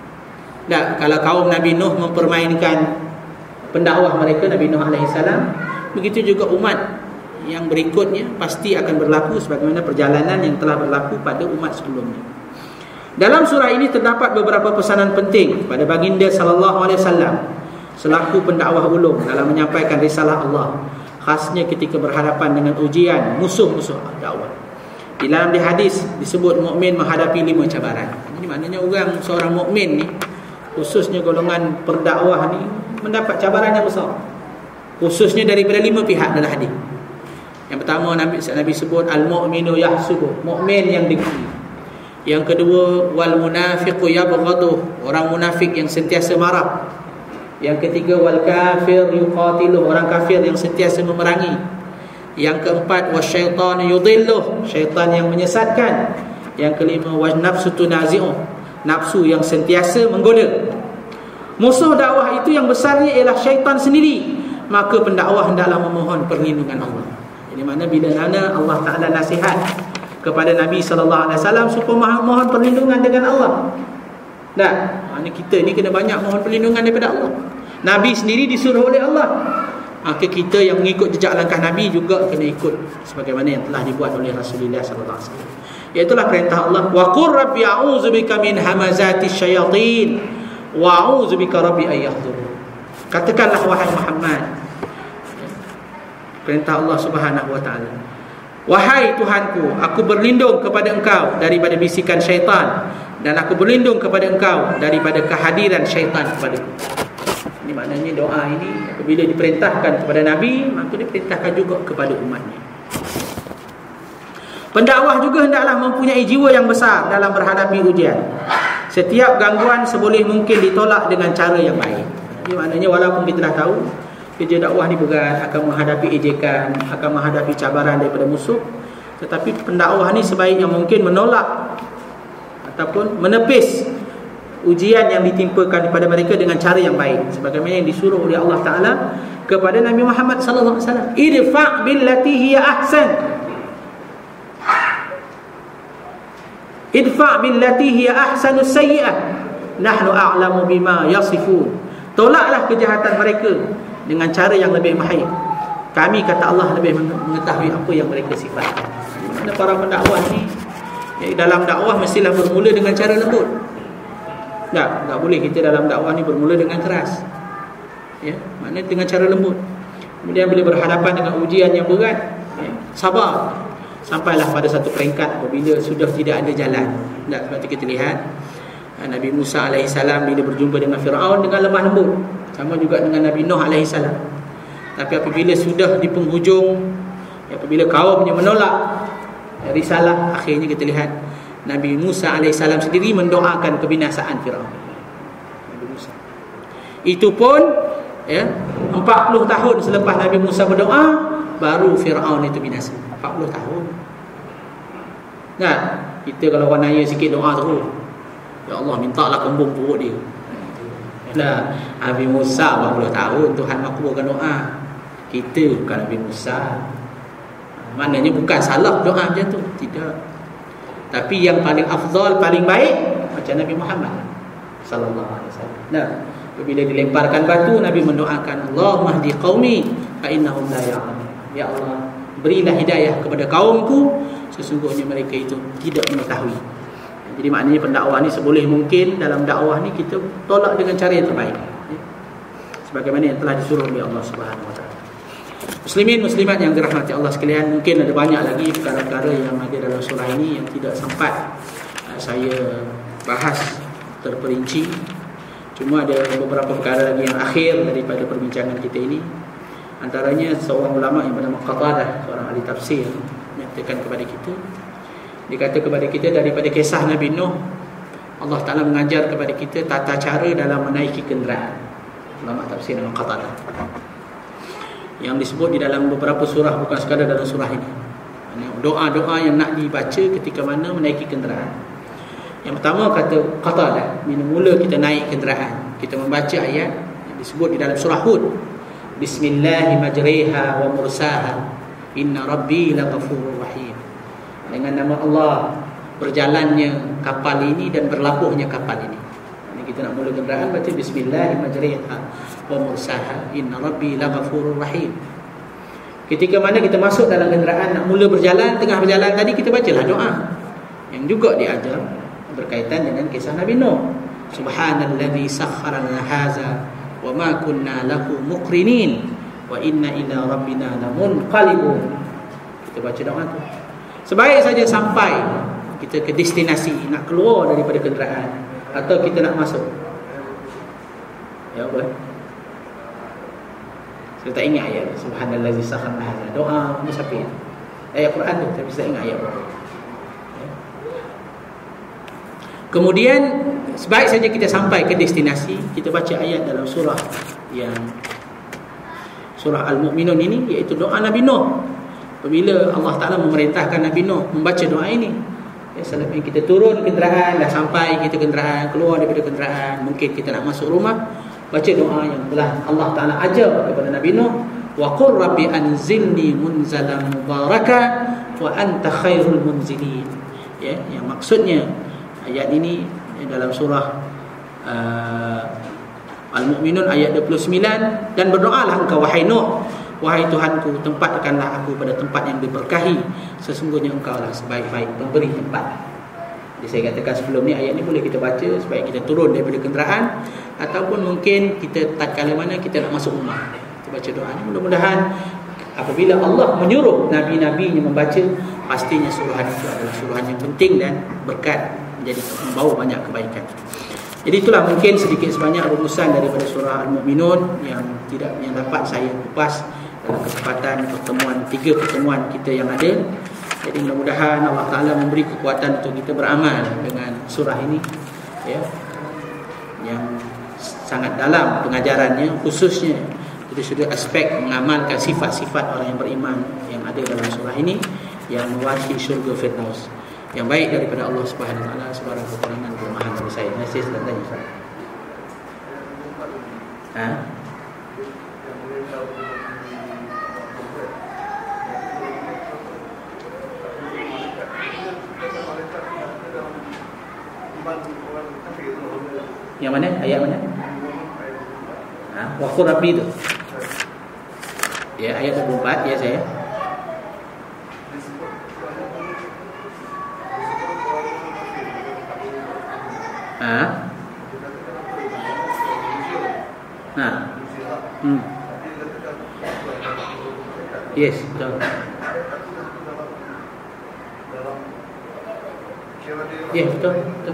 Dan kalau kaum Nabi Nuh mempermainkan pendakwah mereka, Nabi Nuh alaihi salam, begitu juga umat yang berikutnya pasti akan berlaku sebagaimana perjalanan yang telah berlaku pada umat sebelumnya. Dalam surah ini terdapat beberapa pesanan penting kepada baginda sallallahu alaihi wasallam selaku pendakwah ulung dalam menyampaikan risalah Allah, khasnya ketika berhadapan dengan ujian musuh-musuh dakwah. Di dalam di hadis disebut mukmin menghadapi lima cabaran. Ini maknanya orang seorang mukmin ni, khususnya golongan pendakwah ni, mendapat cabaran yang besar, khususnya daripada lima pihak dalam hadis. Yang pertama Nabi Nabi sebut al-mu'minu yahsudu, mukmin yang dengki. Yang kedua wal munafiqu yabghadu, orang munafik yang sentiasa marah. Yang ketiga wal kafir yuqatilu, orang kafir yang sentiasa memerangi. Yang keempat wasyaitanu yudhillu, syaitan yang menyesatkan. Yang kelima wan nafsu tunazi'u, nafsu yang sentiasa menggoda. Musuh dakwah itu yang besarnya ialah syaitan sendiri, maka pendakwah hendaklah memohon perlindungan Allah. Jadi mana bila mana Allah Ta'ala nasihat kepada Nabi sallallahu alaihi wasallam supaya mohon perlindungan dengan Allah. Nah, mana kita ni kena banyak mohon perlindungan daripada Allah. Nabi sendiri disuruh oleh Allah, maka kita yang mengikut jejak langkah Nabi juga kena ikut sebagaimana yang telah dibuat oleh Rasulullah sallallahu alaihi wasallam. Iaitulah perintah Allah, wa qur rabbi a'udzubika min hamazatis syayatin wa a'udzubika rabbi ay yahdurun. Katakanlah wahai Muhammad, perintah Allah Subhanahu wa taala, wahai Tuhanku, aku berlindung kepada engkau daripada bisikan syaitan, dan aku berlindung kepada engkau daripada kehadiran syaitan kepadaku. Ini maknanya doa ini apabila diperintahkan kepada Nabi, maka diperintahkan juga kepada umatnya. Pendakwah juga hendaklah mempunyai jiwa yang besar dalam berhadapi ujian. Setiap gangguan seboleh mungkin ditolak dengan cara yang baik. Jadi maknanya walaupun kita dah tahu kerja dakwah ni berat, akan menghadapi ejekan, akan menghadapi cabaran daripada musuh, tetapi pendakwah ni sebaiknya mungkin menolak ataupun menepis ujian yang ditimpakan kepada mereka dengan cara yang baik, sebagaimana yang disuruh oleh Allah Ta'ala kepada Nabi Muhammad sallallahu alaihi wasallam, idfa' billati hiya ahsan, idfa' billati hiya ahsanus sayyi'ah nahnu a'lamu bima yasifun. Tolaklah kejahatan mereka dengan cara yang lebih baik, kami kata Allah lebih mengetahui apa yang mereka sifatkan. Mana para pendakwah ni, dalam dakwah mestilah bermula dengan cara lembut. Tak, tak boleh kita dalam dakwah ni bermula dengan keras. Ya, maknanya dengan cara lembut. Kemudian bila berhadapan dengan ujian yang berat, ya, sabar. Sampailah pada satu peringkat apabila sudah tidak ada jalan. Tak, seperti kita lihat Nabi Musa alaihissalam bila berjumpa dengan Fir'aun dengan lemah lembut, sama juga dengan Nabi Nuh alaihissalam. Tapi apabila sudah di penghujung, apabila kaumnya menolak risalah, akhirnya kita lihat Nabi Musa alaihissalam sendiri mendoakan kebinasaan Fir'aun. Nabi Musa. Itu pun ya, empat puluh tahun selepas Nabi Musa berdoa, baru Fir'aun itu binasa. empat puluh tahun. Nah, kita kalau orang naya sikit doa terus, ya Allah mintalah kembung perut dia. Nah, Nabi Musa empat puluh tahun Tuhan makbulkan doa. Kita bukan Nabi Musa. Maknanya bukan salah doa macam tu, tidak. Tapi yang paling afdal, paling baik macam Nabi Muhammad sallallahu alaihi wasallam. Nah, bila dilemparkan batu, Nabi mendoakan, Allahumma hdi qaumi fa innahum la ya'lamun. Ya Allah, berilah hidayah kepada kaumku, sesungguhnya mereka itu tidak mengetahui. Jadi maknanya pendakwah ni seboleh mungkin dalam dakwah ni kita tolak dengan cara yang terbaik, sebagaimana yang telah disuruh oleh Allah Subhanahu wa taala. Muslimin muslimat yang dirahmati Allah sekalian, mungkin ada banyak lagi perkara-perkara yang ada dalam surah ini yang tidak sempat uh, saya bahas terperinci. Cuma ada beberapa perkara lagi yang akhir daripada perbincangan kita ini. Antaranya seorang ulama yang bernama Qatadah, seorang ahli tafsir, menyatakan kepada kita, dia kata kepada kita daripada kisah Nabi Nuh, Allah Ta'ala mengajar kepada kita tata cara dalam menaiki kenderaan. Ulama tafsir nama Qatadah, yang disebut di dalam beberapa surah, bukan sekadar dalam surah ini. Doa-doa yang nak dibaca ketika mana menaiki kenderaan. Yang pertama kata Qatadah, bila mula kita naik kenderaan, kita membaca ayat yang disebut di dalam surah Hud, Bismillahi majriha wa mursaha inna rabbi laghafurur rahim. Dengan nama Allah berjalannya kapal ini dan berlabuhnya kapal ini. Jadi kita nak mula kenderaan baca Bismillahi majriha wa mursaha inna rabbi laghafurur rahim. Ketika mana kita masuk dalam kenderaan nak mula berjalan, tengah berjalan tadi kita bacalah doa yang juga diajar berkaitan dengan kisah Nabi Nuh. Subhanalladzi sakhkhara lana hadza wa ma kunna lahu muqrinin wa inna ila rabbina lamunqalibun. Kita baca doa tu. Sebaik saja sampai kita ke destinasi, nak keluar daripada kenderaan atau kita nak masuk. Ya boleh. Saya tak ingat ayat Subhanallazi sakhkhara lana hadza. Doa musafir. Ayat Quran tu tapi saya ingat ayat Quran. Kemudian sebaik saja kita sampai ke destinasi, kita baca ayat dalam surah yang surah Al-Mu'minun ini, iaitu doa Nabi Nuh. Apabila Allah Ta'ala memerintahkan Nabi Nuh membaca doa ini, ya, selepas kita turun kenderaan, dah sampai kita kenderaan, keluar daripada kenderaan, mungkin kita nak masuk rumah, baca doa yang telah Allah Ta'ala ajar kepada Nabi Nuh, wa qur rabbi anzilni munzalan mubaraka wa anta khairul munzilin. Ya, yang maksudnya ayat ini dalam surah uh, Al-Mu'minun ayat dua puluh sembilan, dan berdoalah engkau wahai Nuh, wahai Tuhanku, tempatkanlah aku pada tempat yang diberkahi, sesungguhnya engkau lah sebaik-baik pemberi tempat. Jadi saya katakan sebelum ni, ayat ni boleh kita baca supaya kita turun daripada kenderaan, ataupun mungkin kita tatkala mana kita nak masuk rumah, kita baca doa ni. Mudah-mudahan apabila Allah menyuruh nabi-nabinya membaca, pastinya suruhan itu adalah suruhan yang penting dan berkat, menjadi membawa banyak kebaikan. Jadi itulah mungkin sedikit sebanyak rumusan daripada surah Al-Mu'minun yang tidak yang dapat saya kupas dalam kesempatan pertemuan tiga pertemuan kita yang ada. Jadi mudah-mudahan Allah Ta'ala memberi kekuatan untuk kita beramal dengan surah ini, ya, yang sangat dalam pengajarannya, khususnya dari sudut aspek mengamalkan sifat-sifat orang yang beriman yang ada dalam surah ini, yang mewarisi syurga Firdaus. Yang baik daripada Allah Subhanahu wa taala, sebarang kekurangan kelemahan dari saya. Terima kasih dan tanya Ustaz. Ha? Yang mana? Ayat mana? Ha? Wa qur rabbi tu. Ya, ayat dua puluh empat ya saya. Ha? Ha. Hmm. Yes, betul. Ya, betul, betul.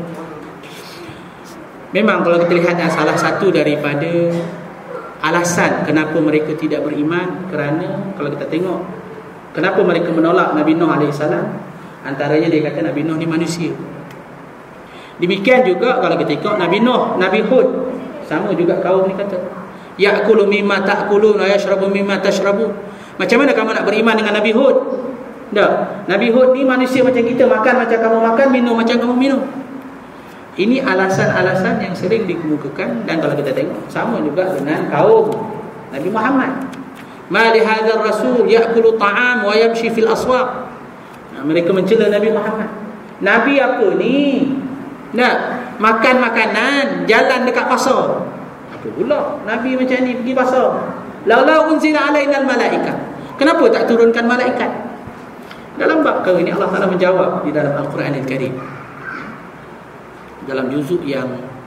Memang kalau kita lihat salah satu daripada alasan kenapa mereka tidak beriman, kerana kalau kita tengok kenapa mereka menolak Nabi Nuh alaihissalam, antaranya dia kata Nabi Nuh ni manusia. Demikian juga kalau kita tengok Nabi Nuh, Nabi Hud, sama juga kaum ni kata ya'kulu mimma ta'kulun wa yashrabu mimma tashrabun. Macam mana kamu nak beriman dengan Nabi Hud? Tak. Nabi Hud ni manusia macam kita, makan macam kamu makan, minum macam kamu minum. Ini alasan-alasan yang sering dikemukakan. Dan kalau kita tengok sama juga dengan kaum Nabi Muhammad. Ma li hadzal rasul ya'kulu ta'am wa yamshi fil aswaq. Nah, mereka mencela Nabi Muhammad. Nabi apa ni? Nak makan makanan, jalan dekat pasar. Apa pula Nabi macam ni pergi pasar? Laula unzila alaina al-malaikah. Kenapa tak turunkan malaikat? Dalam bab kau ini Allah Taala menjawab di dalam Al-Quran Al-Karim. Dalam juzuk yang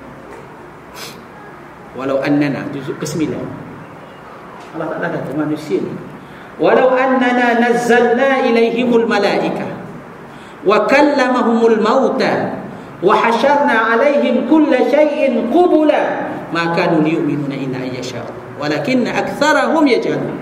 walau annana, juzuk kesembilan. Allah Taala kata manusia ni, walau annana nazzalna ilaihimul malaikah wa kallamahumul mauta wa hasyarna alaihim kulla syai'in qubula ma kanu liyu'minuna illa ayyasha walakinna aktsarahum yajhalun.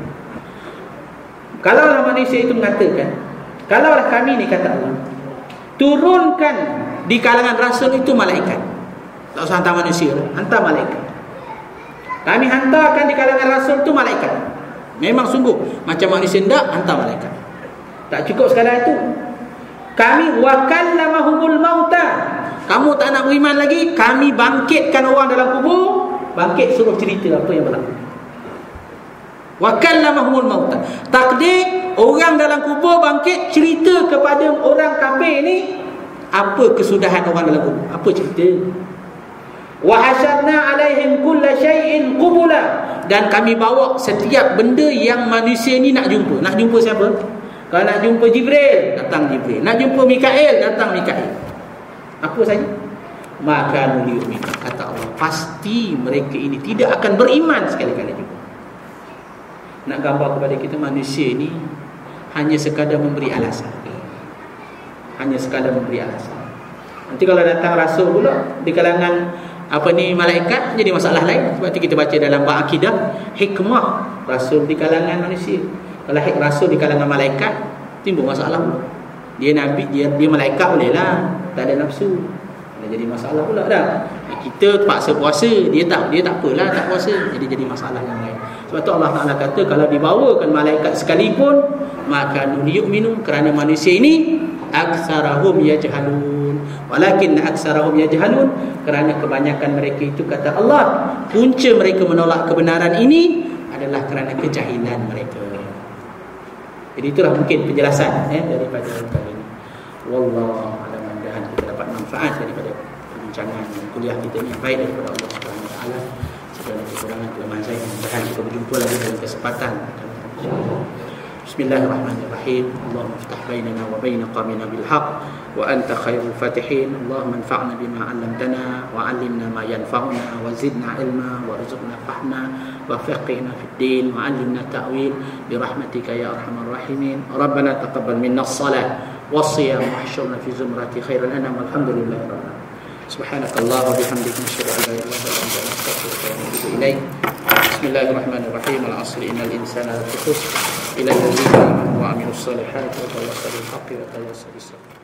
Kalau manusia itu mengatakan, kalaulah kami ni, kata Allah, turunkan di kalangan rasul itu malaikat. Tak usah hantar manusia, hantar malaikat. Kami hantarkan di kalangan rasul itu malaikat. Memang sungguh macam manusia tidak, hantar malaikat. Tak cukup sekadar itu, kami wakallamahumul mauta. Kamu tak nak beriman lagi, kami bangkitkan orang dalam kubur. Bangkit suruh cerita apa yang berlaku. Wakallamahumul mauta. Takdir orang dalam kubur bangkit cerita kepada orang kafir ni apa kesudahan orang dalam kubur, apa cerita. Wa hasyarna alaihim kulla syai'in qubula. Dan kami bawa setiap benda yang manusia ni nak jumpa. Nak jumpa siapa? Kalau nak jumpa Jibril, datang Jibril. Nak jumpa Mikail, datang Mikail. Apa saja? Maka nuliumin, kata Allah, pasti mereka ini tidak akan beriman sekali-kali juga. Nak gambar kepada kita manusia ni hanya sekadar memberi alasan. Hanya sekadar memberi alasan. Nanti kalau datang rasul pula di kalangan apa ni malaikat, jadi masalah lain. Sebab itu kita baca dalam bab akidah, hikmah rasul di kalangan manusia. Kalau hik rasul di kalangan malaikat, timbul masalah pula. Dia nabi, dia dia malaikat boleh lah, tak ada nafsu. Jadi masalah pula dah. Kita terpaksa puasa, dia tak dia tak apalah tak puasa. Jadi jadi masalah yang lain. Sebab tu Allah Taala kata kalau dibawakan malaikat sekalipun, maka yu'minu, kerana manusia ini aktsarahum yajhalun. Walakin aktsarahum yajhalun, kerana kebanyakan mereka itu, kata Allah, punca mereka menolak kebenaran ini adalah kerana kejahilan mereka. Jadi itulah mungkin penjelasan eh, daripada kali ini. Wallahu a'lam. Mudah-mudahan kita dapat manfaat daripada perbincangan kuliah kita ini, baik daripada Allah Subhanahu wa taala. Segala kekurangan kelemahan saya, mudah-mudahan kita berjumpa lagi dalam kesempatan. Bismillahirrahmanirrahim. Allahumma iftah bainana wa bain qawmina bil haqq wa anta khairul fatihin. Allahumma anfa'na bima 'allamtana wa 'allimna ma yanfa'una wa zidna ilma warzuqna fahma wa faqihna fid din wa 'allimna ta'wil bi rahmatika ya arhamar rahimin. Rabbana taqabbal minna as-salat was-siyam wahshurna fi zumrati khairil anam. Alhamdulillahi rabbil alamin. Subhanakallah wa bihamdika asyhadu an la ilaha illa anta astaghfiruka wa atubu ilaik. Bismillahirrahmanirrahim. Al-'asri innal insana lafi khusr illa alladhina amanu wa 'amilus salihati wa tawassaw bil haqqi wa tawassaw bis sabr.